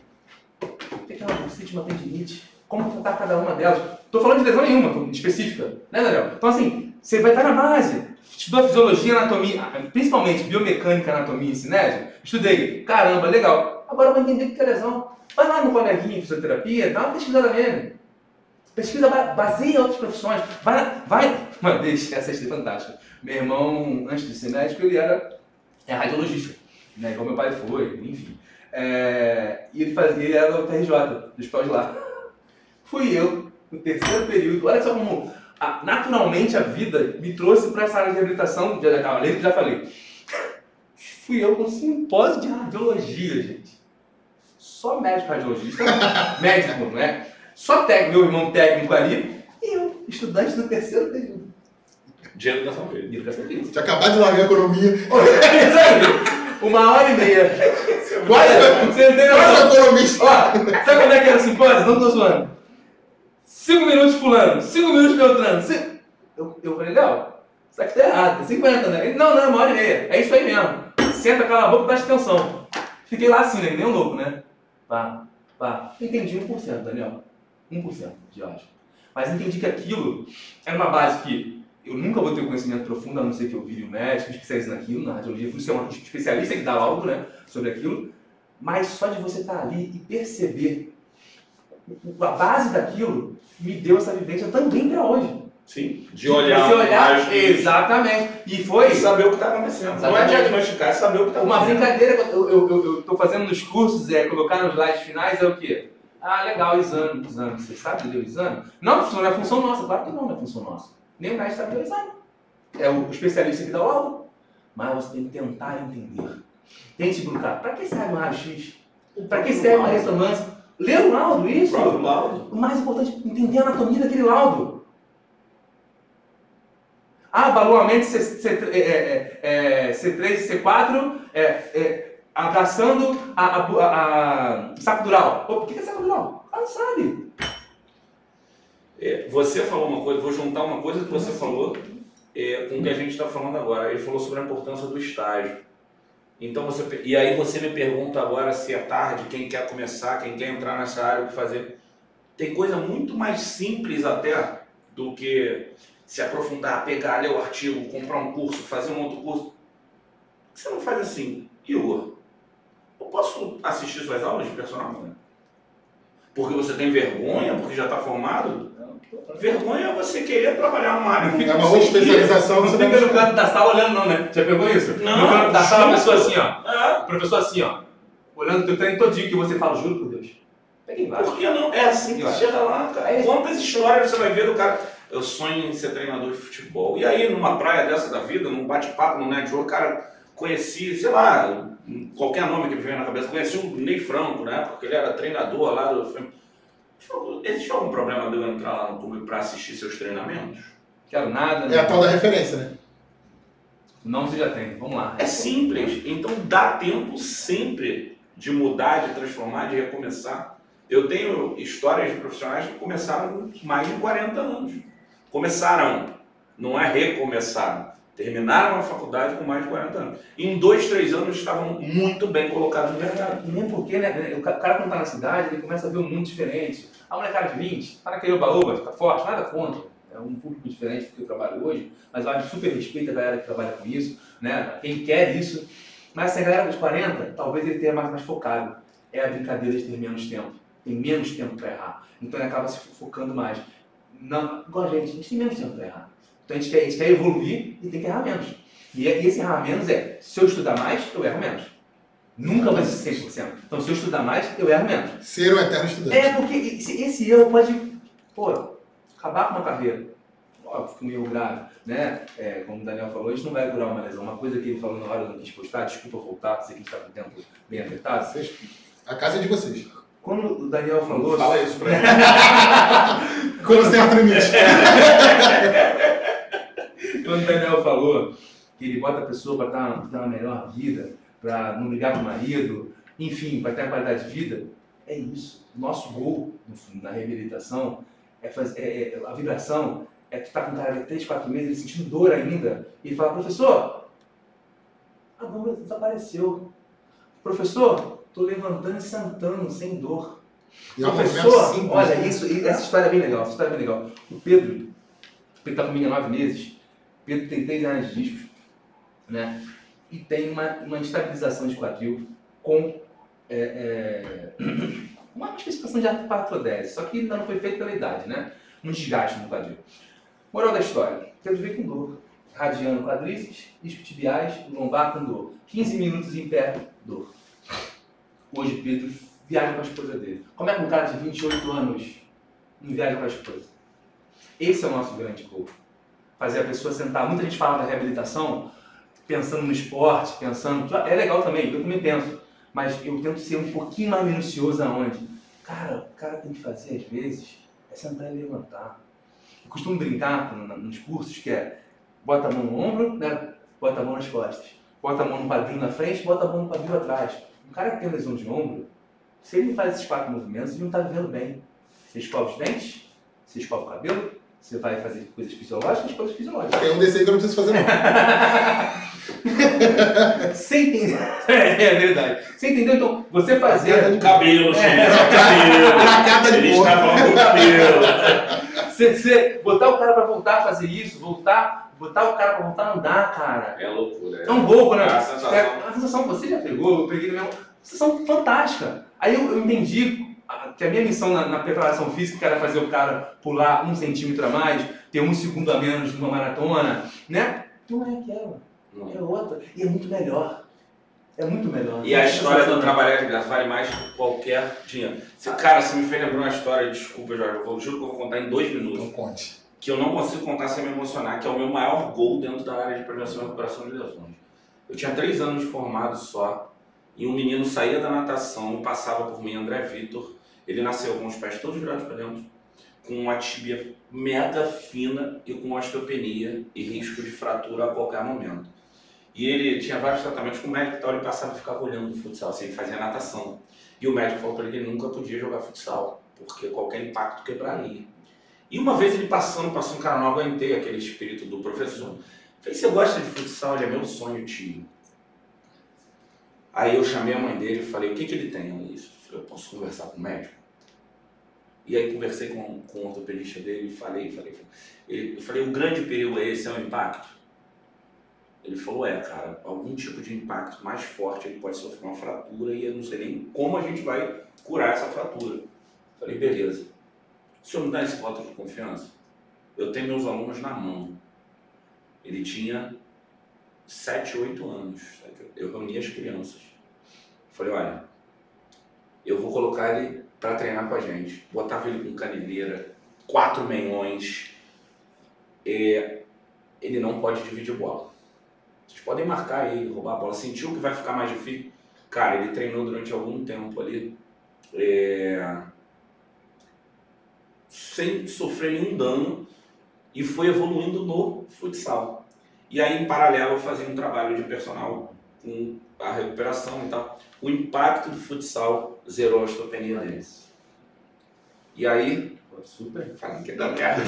O que é uma bursite, uma tendinite? Como tratar cada uma delas? Estou falando de lesão nenhuma, específica, né, Daniel? Então, assim, você vai estar na base. Estudou fisiologia, anatomia, principalmente biomecânica, anatomia e cinésio? Estudei. Caramba, legal. Agora eu vou entender o que é lesão. Vai lá no coleguinha de fisioterapia, dá uma pesquisada nele. Pesquisa, baseia em outras profissões. Vai, vai. Uma vez, essa é fantástica. Meu irmão, antes de ser médico, ele era é, radiologista, né? Igual meu pai foi, enfim. É, e ele, fazia, ele era do T R J, do hospital de lá. Fui eu, no terceiro período. Olha só como a, naturalmente a vida me trouxe para essa área de reabilitação. Já, além do que já falei. Fui eu com um simpósio de radiologia, gente. Só médico radiologista. Médico, não é? Só técnico, meu irmão técnico ali. E eu, estudante do terceiro período. De educação física. De educação física. Tinha acabado de largar a economia. Uma hora e meia. Quase, Você entendeu? quase economista. Ó, sabe como é que era cinco horas? Não tô zoando. Cinco minutos fulano, cinco minutos Beltrano. Cinco... Eu, eu falei, Léo, isso aqui tá errado, cinquenta, né? Ele, não, não, uma hora e meia. É isso aí mesmo. Senta, cala a boca e presta atenção. Fiquei lá assim, né? Nem um louco, né? Pá, pá. Entendi um por cento, Daniel. um por cento de áudio. Mas entendi que aquilo era uma base que eu nunca vou ter um conhecimento profundo, a não ser que eu vire um médico, especialista naquilo, na radiologia, por isso é um especialista que dá laudo, né, sobre aquilo. Mas só de você estar ali e perceber a base daquilo me deu essa vivência também para hoje. Sim, de olhar. De olhar, mais, exatamente. E foi... E saber o que está acontecendo. Exatamente. Não é diagnosticar, é saber o que está Uma acontecendo. brincadeira que eu estou fazendo nos cursos, é colocar nos slides finais, é o quê? Ah, legal, exame, exame. Você sabe ler o exame? Não, não é função nossa, claro que não, não é função nossa. Nem o médico sabe ler o exame. É o especialista que dá o laudo. Mas você tem que tentar entender. Tente buscar. Para que serve um raio-x? Para que serve uma ressonância? Ler o laudo, isso. O laudo. O mais importante é entender a anatomia daquele laudo. Ah, valormente C, C, é, é, é, C três e C quatro é, é, abraçando a, a, a, a saco dural. Pô, por que é saco dural? Ah, não sabe. É, você falou uma coisa, vou juntar uma coisa que você falou é, com o que a gente está falando agora. Ele falou sobre a importância do estágio. Então você, e aí você me pergunta agora se é tarde, quem quer começar, quem quer entrar nessa área, o que fazer. Tem coisa muito mais simples até do que se aprofundar, pegar, ler o artigo, comprar um curso, fazer um outro curso. Você não faz assim, Igor, eu posso assistir suas aulas de personal? Né? Porque você tem vergonha, porque já está formado? Vergonha é você querer trabalhar numa área. É uma outra especialização. Não fica no canto da sala olhando não, né? Já pegou isso? Não. No canto da sala, a pessoa assim, ó. É. O professor assim, ó. Olhando o teu treino todinho que você fala, juro por Deus. Peguei embaixo. Por que não? É assim que chega lá, cara. Quantas histórias você vai ver do cara? Eu sonho em ser treinador de futebol. E aí, numa praia dessa da vida, num bate-papo, num network, cara, conheci, sei lá, qualquer nome que me veio na cabeça, conheci o Ney Franco, né? Porque ele era treinador lá do... Existe algum problema de eu entrar lá no clube para assistir seus treinamentos? Quero nada, né? É a tal da referência, né? Não, você já tem. Vamos lá. É simples. Então dá tempo sempre de mudar, de transformar, de recomeçar. Eu tenho histórias de profissionais que começaram com mais de quarenta anos. Começaram, não é recomeçaram. Terminaram a faculdade com mais de quarenta anos. Em dois, três anos estavam muito bem colocados no mercado. E nem porque, né? O cara quando tá na cidade, ele começa a ver um mundo diferente. A molecada de vinte, tá naquele baúba, fica forte, nada contra. É um público diferente do que eu trabalho hoje, mas eu acho super respeito a galera que trabalha com isso, né? Quem quer isso. Mas essa galera dos quarenta, talvez ele tenha mais, mais focado. É a brincadeira de ter menos tempo. Tem menos tempo para errar. Então ele acaba se focando mais. Não, igual a gente, a gente tem menos tempo para errar. Então a gente, quer, a gente quer evoluir e tem que errar menos. E, e esse errar menos é, se eu estudar mais, eu erro menos. Nunca vai ser cem por cento. Então se eu estudar mais, eu erro menos. Ser um eterno estudante. É, porque esse, esse erro pode, pô, acabar com uma carreira. Óbvio que um erro grave, né? É, como o Daniel falou, isso não vai durar uma lesão. Uma coisa que ele falou na hora, eu não quis postar, desculpa voltar, sei que a gente está com o tempo bem apertado. Vocês, a casa é de vocês. Quando o Daniel falou... Fala isso pra mim. Quando certo limite. Quando o Daniel falou que ele bota a pessoa para ter uma melhor vida, para não brigar com o marido, enfim, para ter uma qualidade de vida, é isso. Nosso gol, no fundo, na reabilitação, é fazer, é, é, a vibração é que está com um cara de três, quatro meses, ele sentindo dor ainda, e ele fala, professor, a dor desapareceu. Professor, estou levantando e sentando, sem dor. E é um Professor, movimento simples, olha, né? isso, essa história é bem legal, essa história é bem legal. O Pedro, ele está comigo há nove meses, o Pedro tem três anos de discos, né? E tem uma, uma estabilização de quadril com é, é, uma especificação de artrodese, só que ainda não foi feito pela idade, né? Um desgaste no quadril. Moral da história, Pedro veio com dor, radiando quadríceps, isquiotibiais, lombar com dor. quinze minutos em pé, dor. Hoje Pedro viaja com a esposa dele. Como é que um cara de vinte e oito anos não viaja com a esposa? Esse é o nosso grande gol. Fazer a pessoa sentar. Muita gente fala da reabilitação pensando no esporte, pensando... que é legal também, eu também penso. Mas eu tento ser um pouquinho mais minucioso aonde? Cara, o cara tem que fazer, às vezes, é sentar e levantar. Eu costumo brincar nos cursos que é... bota a mão no ombro, né? Bota a mão nas costas. Bota a mão no quadril na frente, bota a mão no quadril atrás. Um cara que tem lesão de ombro, se ele não faz esses quatro movimentos, ele não está vivendo bem. Você escova os dentes, você escova o cabelo, você vai fazer coisas fisiológicas, coisas fisiológicas. Tem um desse aí que eu não preciso fazer, não. Você entendeu? É verdade. Você entendeu? Então, você fazer... O cabelo, É. gente. O cabelo. Tracada de Ele porra. está falando do cabelo. Você, você botar o cara pra voltar a fazer isso, voltar, botar o cara pra voltar a andar, cara. É loucura. É um louco, né? É a sensação. É uma sensação que você já pegou, eu peguei também. Uma sensação fantástica. Aí eu, eu entendi que a minha missão na, na preparação física era fazer o cara pular um centímetro a mais, ter um segundo a menos numa maratona, né? Não é aquela. É outra. E é muito melhor. É muito melhor. E a história do trabalhar de graça vale mais que qualquer dinheiro. Se, cara, você me fez lembrar uma história, desculpa, Jorge, eu vou, juro que eu vou contar em dois minutos. Então conte. Que eu não consigo contar sem me emocionar, que é o meu maior gol dentro da área de prevenção e recuperação de lesões. Eu tinha três anos de formado só, e um menino saía da natação e passava por mim, André Vitor. Ele nasceu com os pés todos virados para dentro, com uma tíbia mega fina e com osteopenia e risco de fratura a qualquer momento. E ele tinha vários tratamentos com o médico e tal, ele passava e ficava olhando o futsal, assim, ele fazia natação. E o médico falou para ele que ele nunca podia jogar futsal, porque qualquer impacto quebraria. E uma vez ele passando, passando, cara, não aguentei aquele espírito do professor. Falei, você gosta de futsal? Ele é meu sonho, tio. Aí eu chamei a mãe dele e falei, o que que ele tem, Luiz? Eu falei, eu posso conversar com o médico? E aí conversei com, com o ortopedista dele e falei, falei, ele, eu falei, o grande perigo é esse, é o impacto? Ele falou, é, cara, algum tipo de impacto mais forte, ele pode sofrer uma fratura e eu não sei nem como a gente vai curar essa fratura. Eu falei, beleza. O senhor me dá esse voto de confiança? Eu tenho meus alunos na mão. Ele tinha sete, oito anos. Eu reuni as crianças. Falei, olha, eu vou colocar ele para treinar com a gente. Botava ele com caneleira, quatro meiões. É, ele não pode dividir bola. Vocês podem marcar aí, roubar a bola. Sentiu que vai ficar mais difícil? Cara, ele treinou durante algum tempo ali. É... sem sofrer nenhum dano e foi evoluindo no futsal. E aí, em paralelo, eu fazia um trabalho de personal com a recuperação e tal. O impacto do futsal zerou a osteopenia deles. E aí, super, falando que dá cara.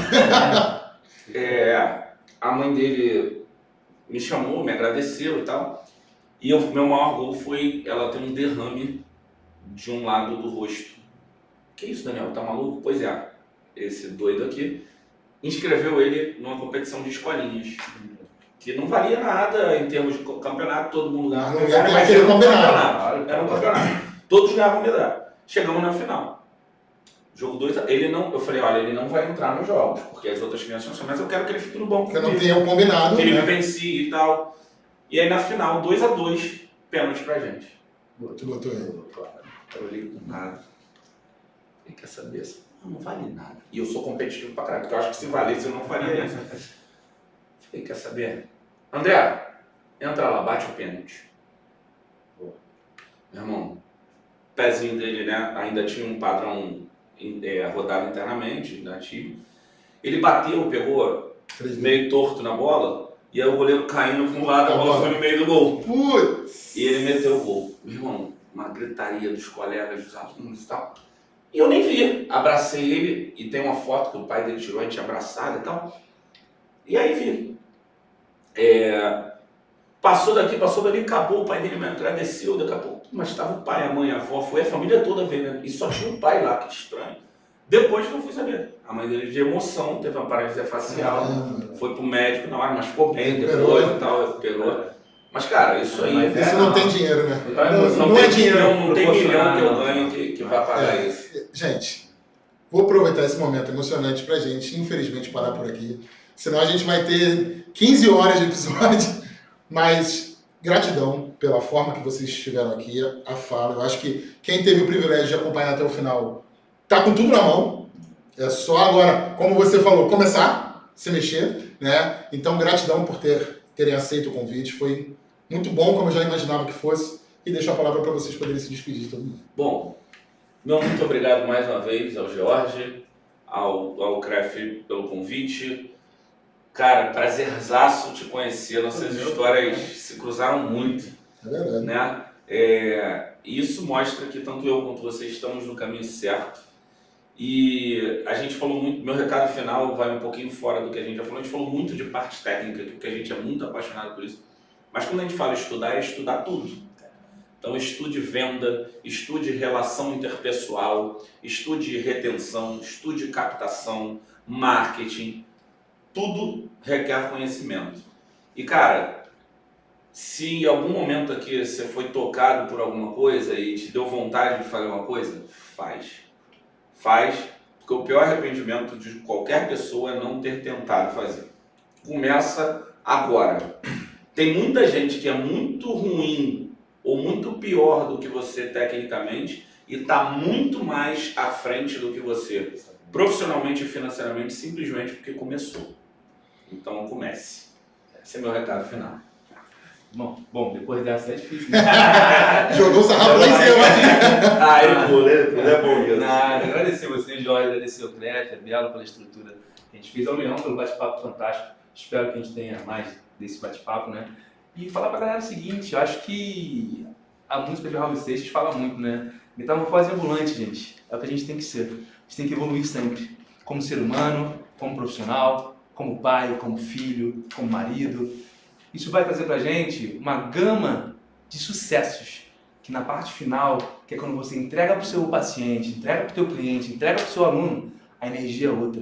É, a mãe dele me chamou, me agradeceu e tal. E o meu maior gol foi ela ter um derrame de um lado do rosto. Que isso, Daniel? Tá maluco? Pois é. Esse doido aqui, inscreveu ele numa competição de escolinhas, que não valia nada em termos de campeonato, todo mundo ganhava Não medalha, ia mas ter era um combinado. campeonato, era um campeonato. Todos ganhavam medalha. Chegamos na final. Jogo dois, ele não, eu falei, olha, ele não vai entrar nos jogos, porque as outras crianças não são, mas eu quero que ele fique no banco. Porque não tenha um combinado, que ele né? me vencie e tal. E aí na final, dois a dois, pênalti pra gente. Tu botou ele. Eu olhei com nada. Ele quer saber assim. Não vale nada. E eu sou competitivo pra caralho, porque eu acho que se valesse eu não faria isso. Falei, quer saber? André, entra lá, bate o pênalti. Meu irmão, o pezinho dele, né, ainda tinha um padrão é, rodado internamente, nativo. Ele bateu, pegou meio torto na bola, e aí o goleiro caindo para um lado, a bola foi no meio do gol. Putz! E ele meteu o gol. Meu irmão, uma gritaria dos colegas, dos alunos e tal. E eu nem vi. Abracei ele e tem uma foto que o pai dele tirou, a gente abraçado e tal. E aí vi. É... Passou daqui, passou dali, acabou. O pai dele me agradeceu, daqui a pouco. Mas estava o pai, a mãe, a avó, foi a família toda vendo. E só tinha o pai lá, que estranho. Depois que eu fui saber. A mãe dele de emoção, teve uma paralisia facial. Caramba. Foi pro médico na hora, mas ficou bem Recuperou. depois e tal, recuperou. Mas cara, isso aí... Mas Isso É, não, não. tem dinheiro, né? Então, Não, emoção não tem é dinheiro. milhão, não tem milhão que eu proporcional. ganho que, que vai pagar É. isso. Gente, vou aproveitar esse momento emocionante pra gente, infelizmente, parar por aqui. Senão a gente vai ter quinze horas de episódio. Mas gratidão pela forma que vocês estiveram aqui, a fala. Eu acho que quem teve o privilégio de acompanhar até o final tá com tudo na mão. É só agora, como você falou, começar a se mexer, né? Então, gratidão por ter, terem aceito o convite. Foi muito bom, como eu já imaginava que fosse. E deixo a palavra para vocês poderem se despedir de todo mundo. Bom, meu muito obrigado mais uma vez ao Jorge, ao, ao C R E F pelo convite. Cara, prazerzaço te conhecer. Nossas histórias se cruzaram muito. É verdade. Né? É, isso mostra que tanto eu quanto você estamos no caminho certo. E a gente falou muito, meu recado final vai um pouquinho fora do que a gente já falou, a gente falou muito de parte técnica, porque a gente é muito apaixonado por isso. Mas quando a gente fala estudar, é estudar tudo. Então estude venda, estude relação interpessoal, estude retenção, estude captação, marketing. Tudo requer conhecimento. E cara, se em algum momento aqui você foi tocado por alguma coisa e te deu vontade de fazer uma coisa, faz. Faz, porque o pior arrependimento de qualquer pessoa é não ter tentado fazer. Começa agora. Tem muita gente que é muito ruim ou muito pior do que você tecnicamente e está muito mais à frente do que você, profissionalmente e financeiramente, simplesmente porque começou. Então comece. Esse é meu recado final. Bom, bom, depois dessa é difícil, né? Jogou o sarrafo lá em cima. Ah, ele pula, ele é bom mesmo. Nada, agradecer você, Jorge, agradecer o Clefer, Belo pela estrutura que a gente fez, ao Leão pelo bate-papo fantástico. Espero que a gente tenha mais desse bate-papo, né? E falar pra galera o seguinte, eu acho que a música de Raul Seixas fala muito, né? Metamorfose ambulante, gente, é o que a gente tem que ser. A gente tem que evoluir sempre, como ser humano, como profissional, como pai, como filho, como marido. Isso vai trazer pra gente uma gama de sucessos, que na parte final, que é quando você entrega pro seu paciente, entrega pro teu cliente, entrega pro seu aluno, a energia é outra.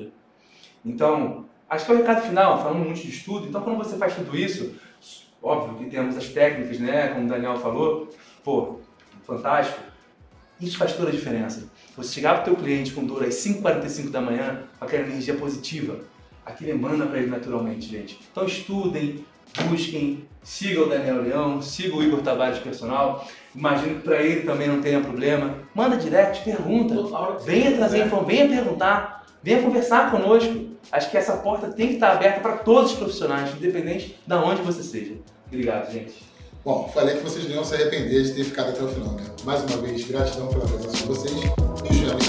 Então, acho que é o recado final, falando muito de estudo. Então, quando você faz tudo isso, óbvio que temos as técnicas, né, como o Daniel falou, pô, fantástico. Isso faz toda a diferença. Você chegar pro teu cliente com dor às cinco e quarenta e cinco da manhã, com aquela energia positiva, aquilo emana para ele naturalmente, gente. Então estudem, busquem, sigam o Daniel Leão, sigam o Igor Tavares Personal. Imagino que para ele também não tenha problema. Manda direct, pergunta. Venha trazer informação, venha perguntar, venha conversar conosco. Acho que essa porta tem que estar aberta para todos os profissionais, independente de onde você seja. Obrigado, gente. Bom, falei que vocês não iam se arrepender de ter ficado até o final, né? Mais uma vez, gratidão pela presença de vocês e os